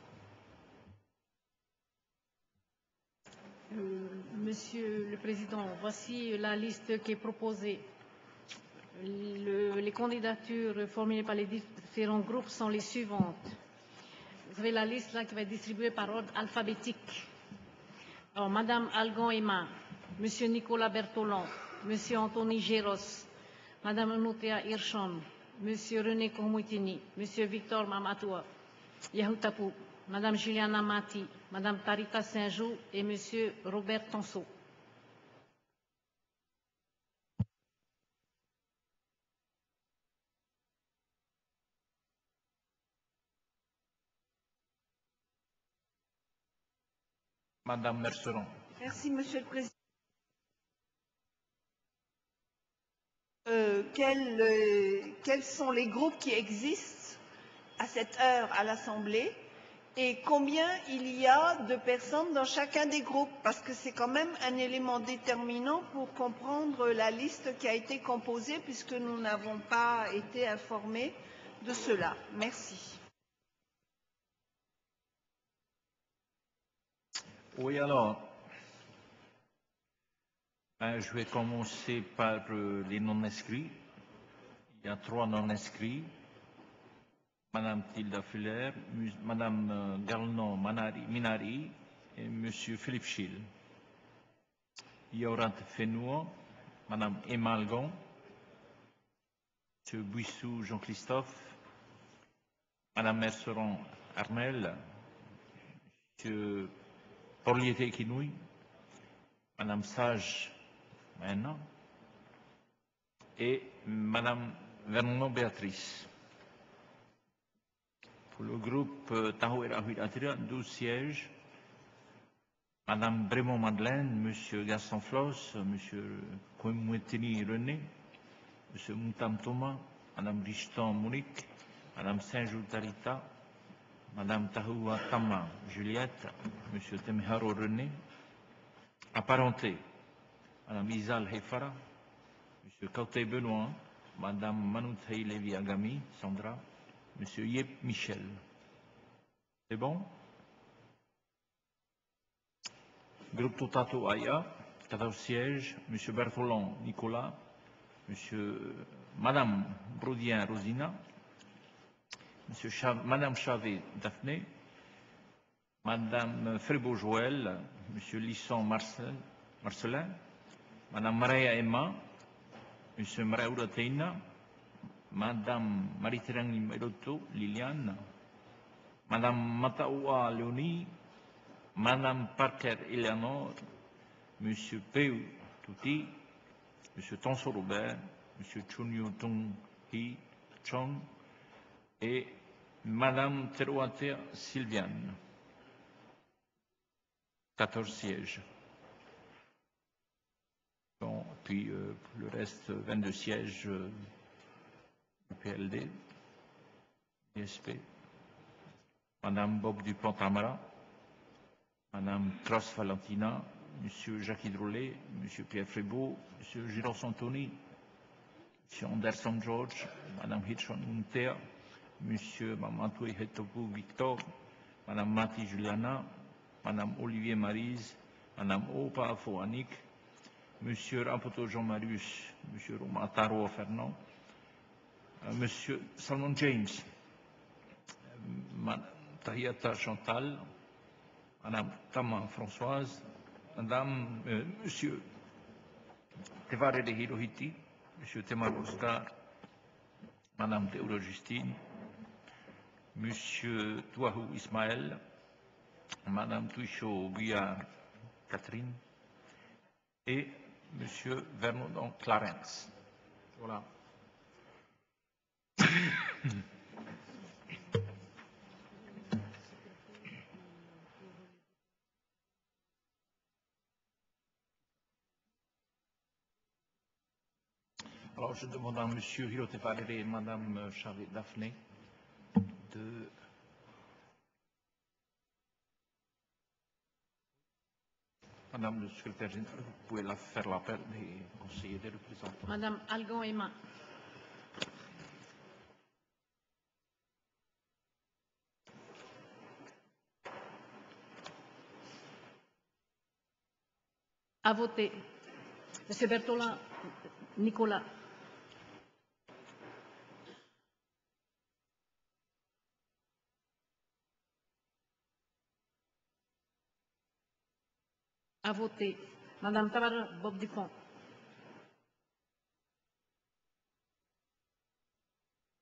Euh, Monsieur le Président, voici la liste qui est proposée. Le, les candidatures formulées par les différents groupes sont les suivantes. Vous avez la liste là qui va être distribuée par ordre alphabétique. Alors, Madame Algon Emma, Monsieur Nicolas Bertolon, Monsieur Anthony Géros, Madame Noutea Hirschon, Monsieur René Koumouitini, Monsieur Victor Mamatoua, Yahoutapu, Madame Juliana Mati, Madame Tarita Saint-Jou et Monsieur Robert Tonso. Madame Merceron. Merci, Monsieur le Président. Euh, quels, euh, quels sont les groupes qui existent à cette heure à l'Assemblée et combien il y a de personnes dans chacun des groupes? Parce que c'est quand même un élément déterminant pour comprendre la liste qui a été composée puisque nous n'avons pas été informés de cela. Merci. Oui, alors, ben, je vais commencer par euh, les non-inscrits. Il y a trois non-inscrits. Madame Tilda Fuller, Madame euh, Galnon Manari, Minari et Monsieur Philippe Schill. Yorat Fenouan, Madame Emma Algon, Monsieur Buissou Jean-Christophe, Madame Merceron Armel, Monsieur Porlier Kinouy, Madame Sage maintenant, et Madame Vernon Béatrice. Pour le groupe euh, Tahouera Huidatria, douze sièges. Madame Brémond Madeleine, Monsieur Gaston Floss, Monsieur Koumouetini René, Monsieur Moutam Thomas, Madame Richton Monique, Madame Saint-Joul Tarita, Madame Tahoua Tama Juliette, Monsieur Temiharo René, apparenté, Madame Isal Hefara, Monsieur Kauté Benoît, Madame Manouthei Lévi Agami, Sandra, Monsieur Yep Michel. C'est bon? Groupe Totato Aya, quatorze sièges, Monsieur Bertholon Nicolas, Monsieur, Madame Brodien Rosina, Monsieur Chav, Madame Chavé Daphné, Madame Frébeau Joël, Monsieur Lisson Marcel, Marcelin, Madame Maria Emma, Monsieur Maraoura Teina, Madame Marie-Thérèse Meloto Liliane, Madame Mataoua Léonie, Madame Parker Eleanor, Monsieur Peu Touti, Monsieur Tonso Robert, Monsieur Chunyu Tung Hi Chong et Madame Teruatea Sylviane. quatorze sièges. Bon, puis euh, le reste, vingt-deux sièges euh, du P L D, D S P. Madame Bob Dupont-Tamara, Madame Cross Valentina, Monsieur Jacques Hidrolet, Monsieur Pierre Frébeau, Monsieur Giros Antoni, Monsieur Anderson George, Madame Hitchon Muntea, Monsieur Mamantoui Hetopu Victor, Madame Mati Juliana, Madame Olivier Marise, Madame Opa Afouanik, Monsieur Rapoto Jean-Marius, Monsieur Romain Taro Fernand, euh, Monsieur Salmon James, euh, Madame Tahiyata Chantal, Madame Tama Françoise, Madame, euh, Monsieur Tevare de Hirohiti, Monsieur Temar Oscar, Madame Théodo Justine, Monsieur Touahou Ismaël, Madame Touicho Guyard Catherine et Monsieur Vernon Clarence. Voilà. Alors, je demande à Monsieur Hirote Valere et Madame Chavé Daphné de Madame le secrétaire général, vous pouvez la faire l'appel des conseillers des représentants. Madame Algon Emma. À voter. Monsieur Bertolin Nicolas. À voter. Madame Tamara Bob Dupont.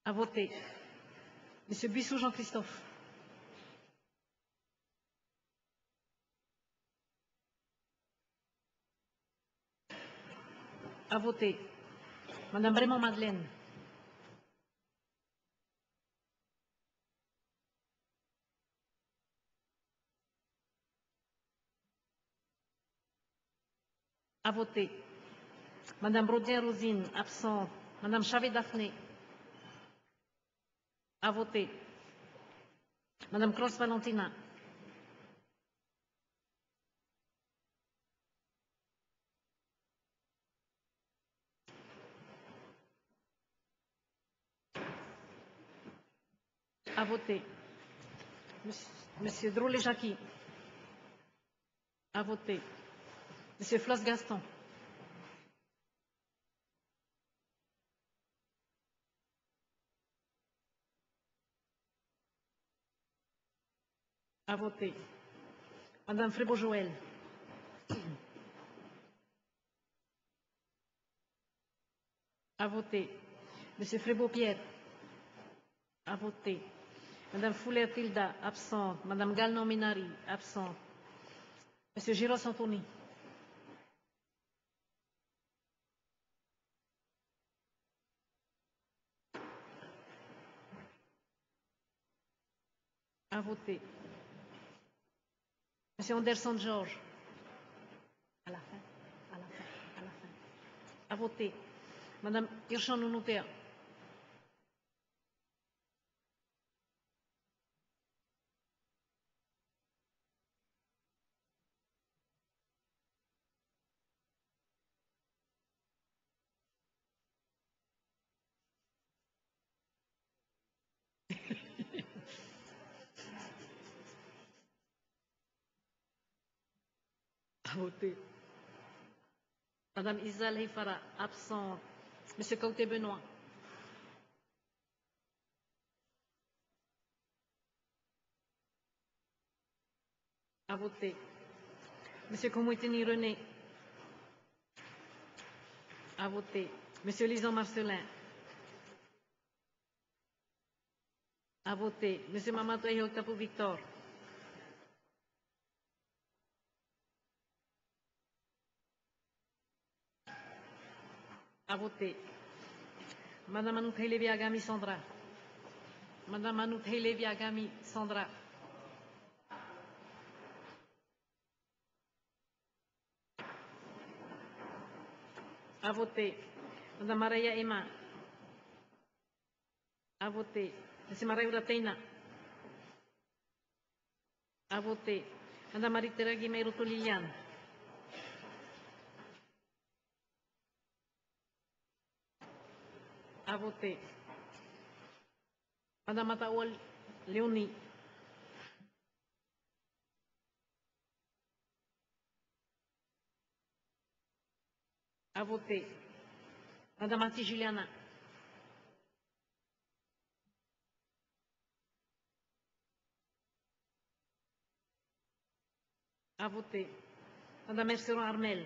À voter. Monsieur Bissou Jean-Christophe. À voter. Madame Raymond Madeleine. À voter. Madame Brodien Rosine, absente. Madame Chavet Daphné. À voter. Madame Cross Valentina. À voter. Monsieur, Monsieur Drollet-Jacqui. À voter. Monsieur Floss Gaston. À voter. Madame Frébeau-Joël. À voter. Monsieur Frébeau-Pierre. À voter. Madame Fouler-Tilda, absente. Madame Galnon-Minari, absente. Monsieur Giros Anthony. À voter. Monsieur Anderson Georges. À la fin. À la fin. À la fin. À voter. Madame Hirschan Nounoutea. À voter. Madame Isal Heifara, absente. Monsieur Côté-Benoît. À voter. Monsieur Komouitini René. À voter. Monsieur Lison Marcelin. À voter. Monsieur Mamadou Ayotapou Victor. À voter. Madame Anouk Heilevi Agami Sandra. Madame Anouk Heilevi Agami Sandra. À voter. Madame Maria Emma. À voter. Monsieur Maria Teina. À voter. Madame Marie-Thérèse Guimero Liliane. À voter. Madame Mataoual Léonie. À voter. Madame Ati Juliana. À voter. Madame Merceron Armel.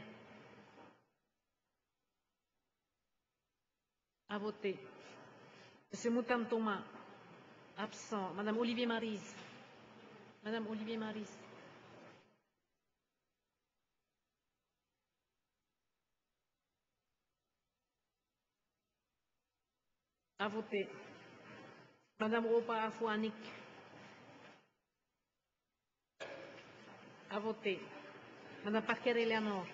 À voter. Monsieur Moutam Thomas. Absent. Madame Olivier Maryse. Madame Olivier Maryse. À voter. Madame Ropa Afouanik. À voter. Madame Parker-Eleanor.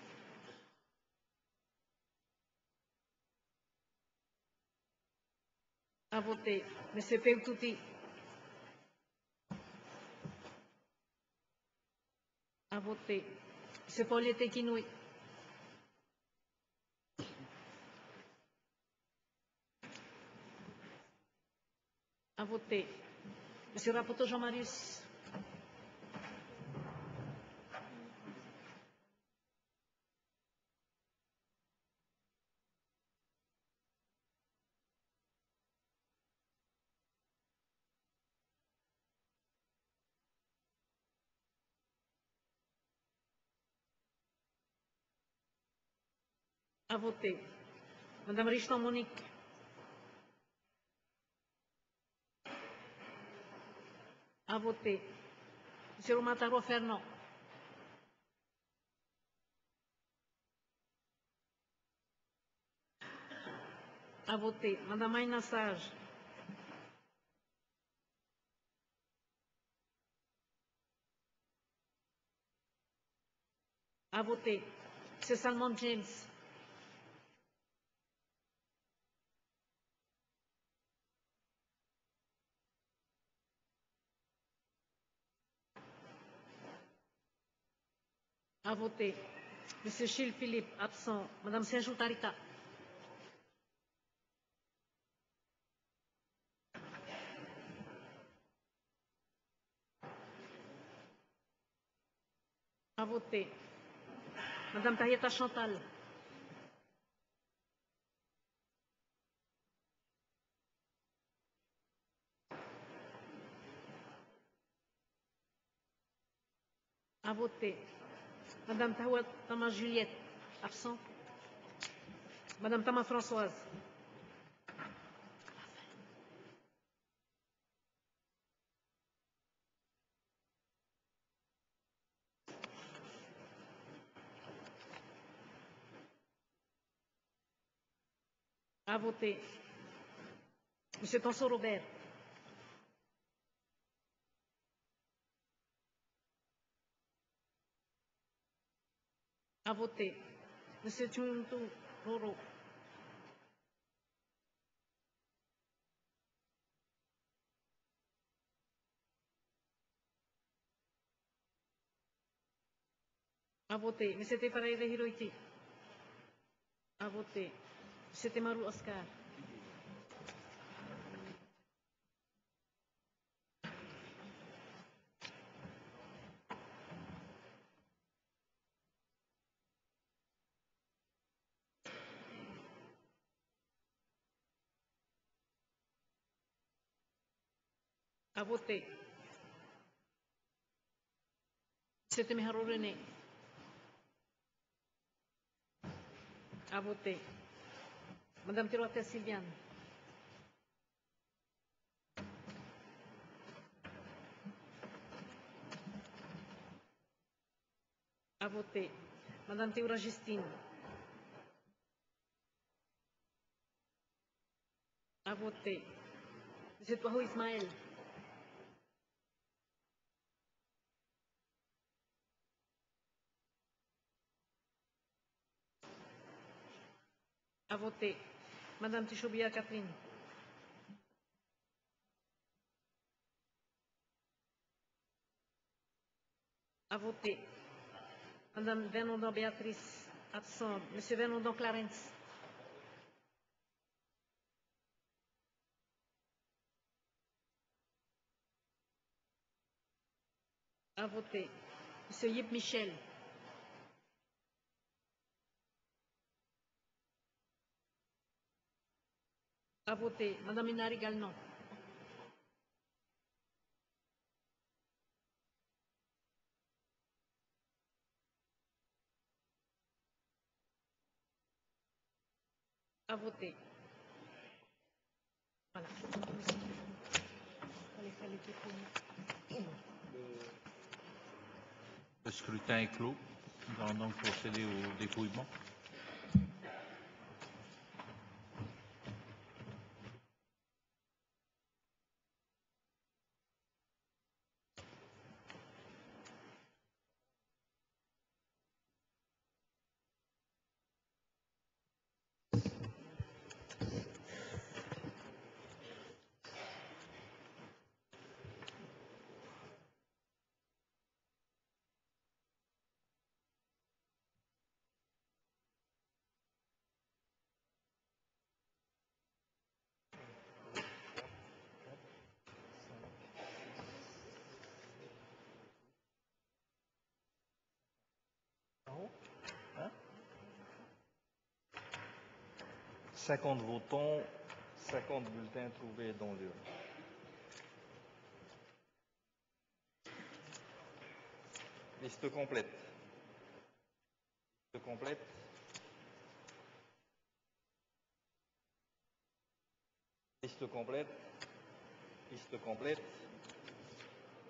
À voter. Monsieur Peutouti. À voter. Monsieur Paulette Kinoui. À voter. Monsieur Rapoto Jean-Marius. À voter. Madame Richemont Monique. À voter. Monsieur Romataro Fernand. À voter. Madame Aïna Sage. À voter. Monsieur Salmon James. À voter. Monsieur Gilles Philippe, absent. Madame Sergio Tarita. À voter. Madame Tarieta Chantal. À voter. Madame Taouat Thomas Juliette, absent. Madame Thomas Françoise. À voter. Monsieur Tanso Robert. À voter. Monsieur Tchuntou Roro. À voter. Monsieur Tepareira Hiroiti. À voter. Monsieur Temaru Oscar. À voter. Monsieur Temeharo René. À voter. Madame Tiroate Sylviane. À voter. Madame Théoura Justine. À voter. Monsieur Touahou Ismaël. À voter. Madame Tichobia Catherine. À voter. Madame Vernondon Béatrice, absente. Monsieur Vernondon Clarence. À voter. Monsieur Yip Michel. À voter. Madame Inari Galnon. À voter. Voilà. Le scrutin est clos. Nous allons donc procéder au dépouillement. cinquante votants, cinquante bulletins trouvés dans l'urne. Liste complète. Liste complète. Liste complète. Liste complète.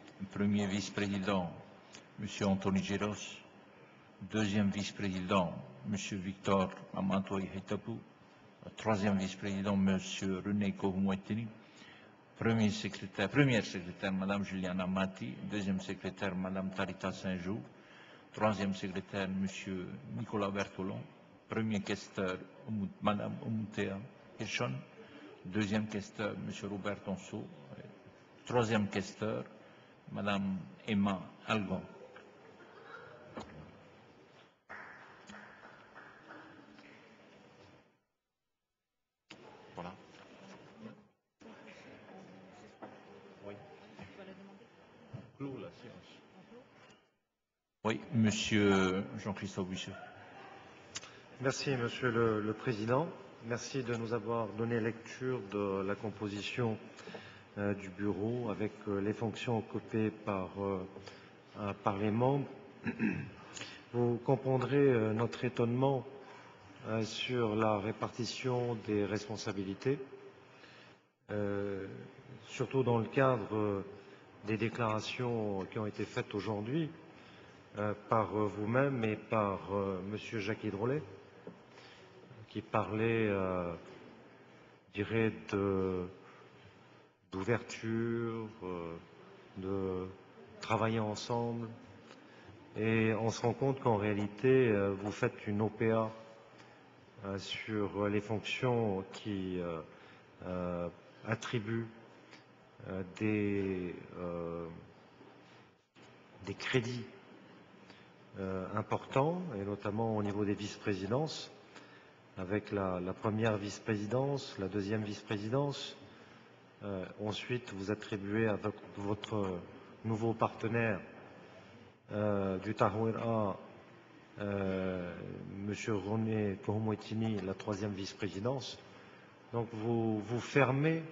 premier vice-président, M. Anthony Géros, deuxième vice-président, M. Victor Amantoy Heitapu, troisième vice-président, M. René Kohumwetini, premier secrétaire, première secrétaire, Mme Juliana Mati, deuxième secrétaire, Mme Tarita Saint-Jou, troisième secrétaire, M. Nicolas Bertolon, premier questeur, Mme Oumutea Hirschon, deuxième questeur, M. Robert Tonso, troisième questeur, Mme Emma Algon. Voilà. Oui. Clôt la séance. Oui, Monsieur Jean-Christophe Buisseux. Merci, Monsieur le, le Président. Merci de nous avoir donné lecture de la composition euh, du bureau avec euh, les fonctions occupées par, euh, euh, par les membres. Vous comprendrez euh, notre étonnement euh, sur la répartition des responsabilités, euh, surtout dans le cadre euh, des déclarations qui ont été faites aujourd'hui euh, par euh, vous-même et par euh, Monsieur Jacques Hidrolet, qui parlait, euh, je dirais, de, d'ouverture, euh, de travailler ensemble. Et on se rend compte qu'en réalité, euh, vous faites une O P A euh, sur les fonctions qui euh, euh, attribuent euh, des, euh, des crédits euh, importants, et notamment au niveau des vice-présidences, avec la, la première vice-présidence, la deuxième vice-présidence. Euh, ensuite, vous attribuez à votre, votre nouveau partenaire euh, du Tahouira, euh, M. René Kohumwetini, la troisième vice-présidence. Donc, vous, vous fermez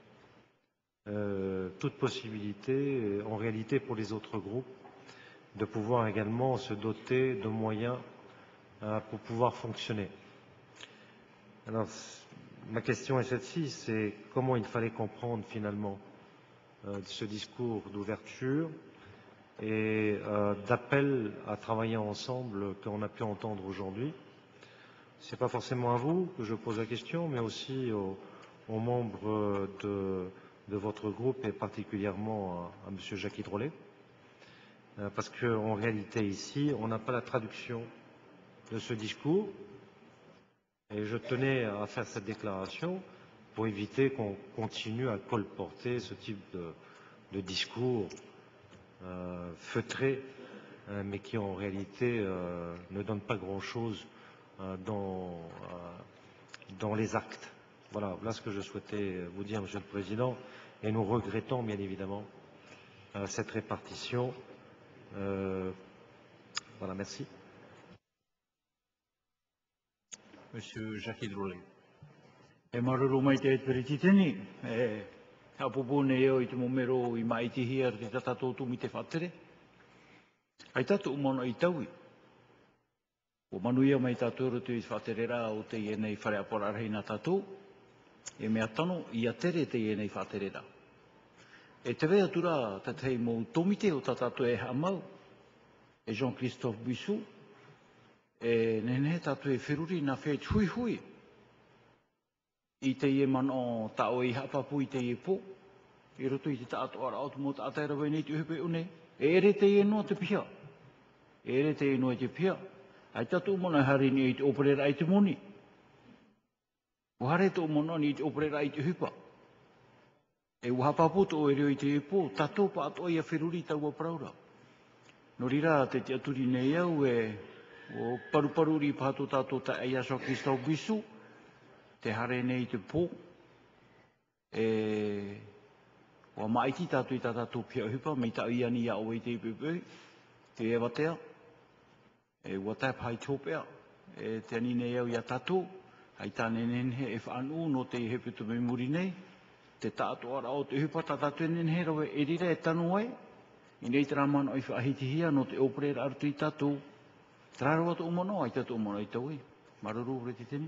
euh, toute possibilité, en réalité, pour les autres groupes, de pouvoir également se doter de moyens euh, pour pouvoir fonctionner. Alors, ma question est celle-ci, c'est comment il fallait comprendre finalement euh, ce discours d'ouverture et euh, d'appel à travailler ensemble qu'on a pu entendre aujourd'hui. Ce n'est pas forcément à vous que je pose la question, mais aussi aux, aux membres de, de votre groupe et particulièrement à, à M. Jacques Hidrolet, euh, parce qu'en réalité ici, on n'a pas la traduction de ce discours. Et je tenais à faire cette déclaration pour éviter qu'on continue à colporter ce type de, de discours euh, feutré, euh, mais qui en réalité euh, ne donne pas grand-chose euh, dans, euh, dans les actes. Voilà, voilà ce que je souhaitais vous dire, Monsieur le Président, et nous regrettons bien évidemment euh, cette répartition. Euh, voilà, merci. Monsieur Jacques Hidrolet. E maruru mai te perititini, e hapupune eo i te momero i maiti hia te tatatotu mi te whatere. Ai tatu umono i taui. O manuia mai taturu tu i whatere rā o te ienei whare aporarhei na tatu, e mea tano i atere te ienei whatere rā. E te wea tura tatei mou tomite o tatatu e hamau, e Jean-Christophe Buissou, e nene tatu e whiruri na whet hui hui. I te ie man o tao i hapapu i te ie po. I roto i te taato ara autu mo taatai rawa nei te uhepe une. E ere te ie noa te pia. E ere te ie noa te pia. Ai tatu mona hari ni i te operera i te moni. O hare to mona ni i te operera i te hupa. E u hapapu to e reo i te ie po. Tato pa ato i a whiruri tau a praura. No rira te te aturi nei au e o paru-paru ri pato tato ta e aso Christophe Buissou, te hare nei te pō, e o maiti tato i tatato pia hupa, mei ta iani a o i te ipepei, te e watea, e watea pai tōpea, e te ani nei au i a tato, hai tāne nenhe e whaanu no te hepetu me muri nei, te tato ara o te hupa tatato e nenhe rawe e rira e tanu ai, i nei te ramana o i whaahitihia no te operera arutu i tato, Traro to umono ai tato umono i taui. Maruru reti tini.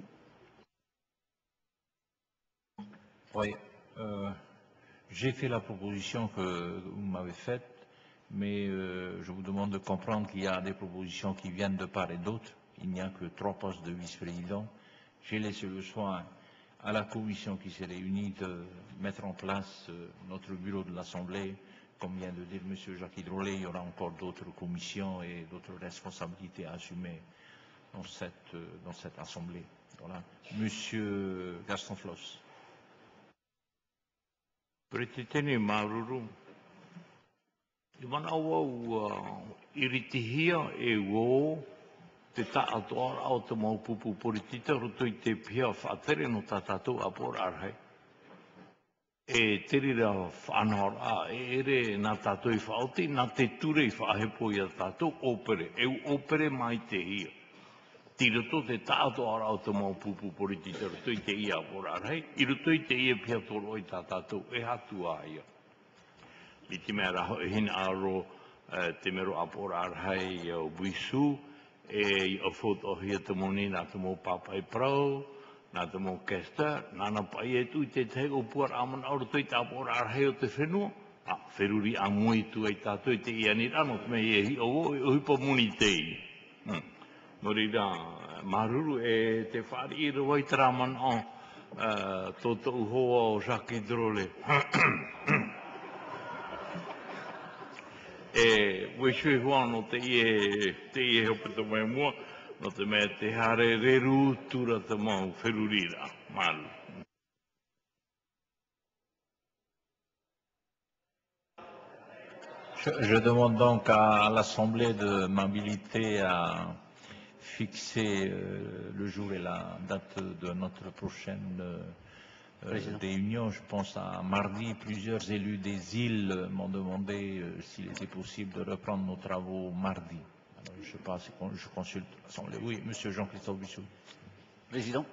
Oui, euh, j'ai fait la proposition que vous m'avez faite mais euh, je vous demande de comprendre qu'il y a des propositions qui viennent de part et d'autre. Il n'y a que trois postes de vice-président. J'ai laissé le soin à la commission qui s'est réunie de mettre en place euh, notre bureau de l'Assemblée. Comme vient de dire M. Jacques Hidrolet, il y aura encore d'autres commissions et d'autres responsabilités à assumer dans cette, euh, dans cette Assemblée. Voilà. Monsieur Gaston Floss. Pretiteni maruru. I mana au iritihia e wo te taatoa au te mau pupu poritita roto i te pia whaatere no tatatou apor arhei. E terira whanora e ere nā tātou i whaoti, nā te ture i whahepo i a tātou opere, eu opere mai te ia. Tiroto te tātou ara o te mau pupu poritita roto i te ia apor arhei, i roto i te ia pia toro i tā tātou e hatu a ia. I te mea raho e hina aro te mero apor arhei o buisu, e i o whot o hia te moni nā te mau papai prau, nā te mau kester, nāna pai e tu i te te o puar aman auro tui tā apor arhei o te whenua, a wheruri a mui tu ai tātou i te ia ni rano, me i e hi o o hipa muni te i. Nori rā, maruru e te whari i rawa i te raman o tō tō uhoa o Jacques Hidrolet. E weshui hoa no te ie, te ie hope te mai mua, no te mea te hare reru tura te mau wherurira, maru. Je, je demande donc à, à l'Assemblée de m'habiliter à fixer euh, le jour et la date de notre prochaine euh, réunion. Je pense à mardi. Plusieurs élus des îles m'ont demandé euh, s'il était possible de reprendre nos travaux mardi. Alors, je ne sais pas si je consulte l'Assemblée. Oui, Monsieur Jean-Christophe Bissou. Président.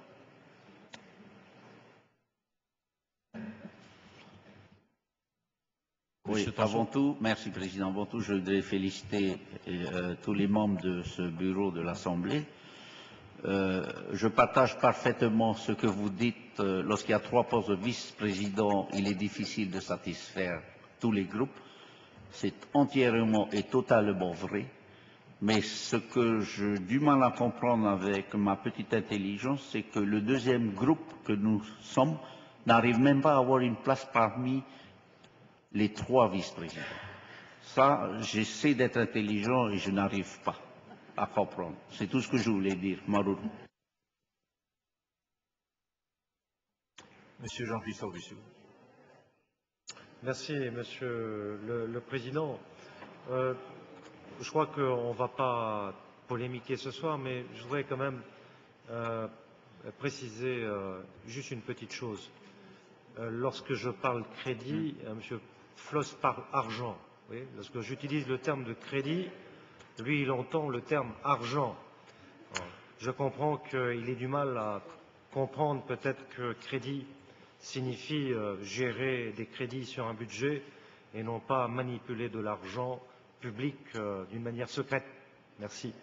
Oui, avant tout, merci Président. Avant tout, je voudrais féliciter euh, tous les membres de ce bureau de l'Assemblée. Euh, je partage parfaitement ce que vous dites. Euh, Lorsqu'il y a trois postes de vice-président, il est difficile de satisfaire tous les groupes. C'est entièrement et totalement vrai. Mais ce que j'ai du mal à comprendre avec ma petite intelligence, c'est que le deuxième groupe que nous sommes n'arrive même pas à avoir une place parmi les trois vice-présidents. Ça, j'essaie d'être intelligent et je n'arrive pas à comprendre. C'est tout ce que je voulais dire. Maruru. Monsieur Jean-Christophe Bissou. Merci, Monsieur le, le Président. Euh, je crois qu'on ne va pas polémiquer ce soir, mais je voudrais quand même euh, préciser euh, juste une petite chose. Euh, lorsque je parle crédit, euh, Monsieur Floss parle argent. Oui, lorsque j'utilise le terme de crédit, lui, il entend le terme argent. Je comprends qu'il ait du mal à comprendre peut-être que crédit signifie euh, gérer des crédits sur un budget et non pas manipuler de l'argent public euh, d'une manière secrète. Merci.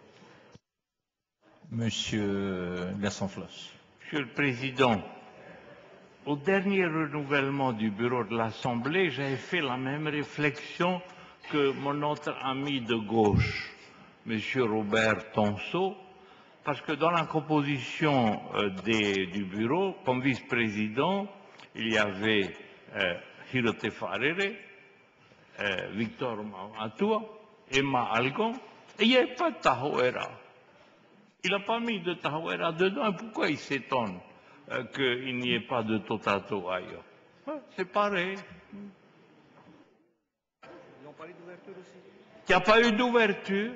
Monsieur Gaston Floss. Monsieur le Président, au dernier renouvellement du bureau de l'Assemblée, j'avais fait la même réflexion que mon autre ami de gauche, M. Robert Tonceau, parce que dans la composition euh, des, du bureau, comme vice-président, il y avait euh, Hirote Farere, euh, Victor Matua, Emma Algon, et il n'y avait pas de Tahoera. Il n'a pas mis de Tahoera dedans, et pourquoi il s'étonne euh, qu'il n'y ait pas de Totato ailleurs? C'est pareil. Il n'y a pas eu d'ouverture.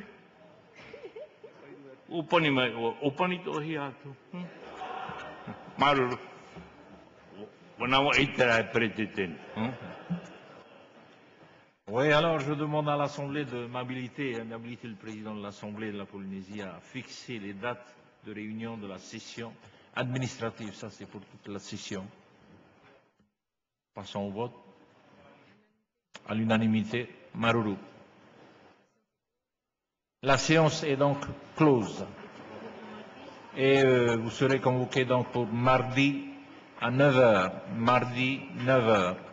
Oui, alors je demande à l'Assemblée de m'habiliter, d'habiliter le président de l'Assemblée de la Polynésie à fixer les dates de réunion de la session administrative. Ça, c'est pour toute la session. Passons au vote. À l'unanimité, Maruru. La séance est donc close. Et euh, vous serez convoqués donc pour mardi à neuf heures. Mardi, neuf heures.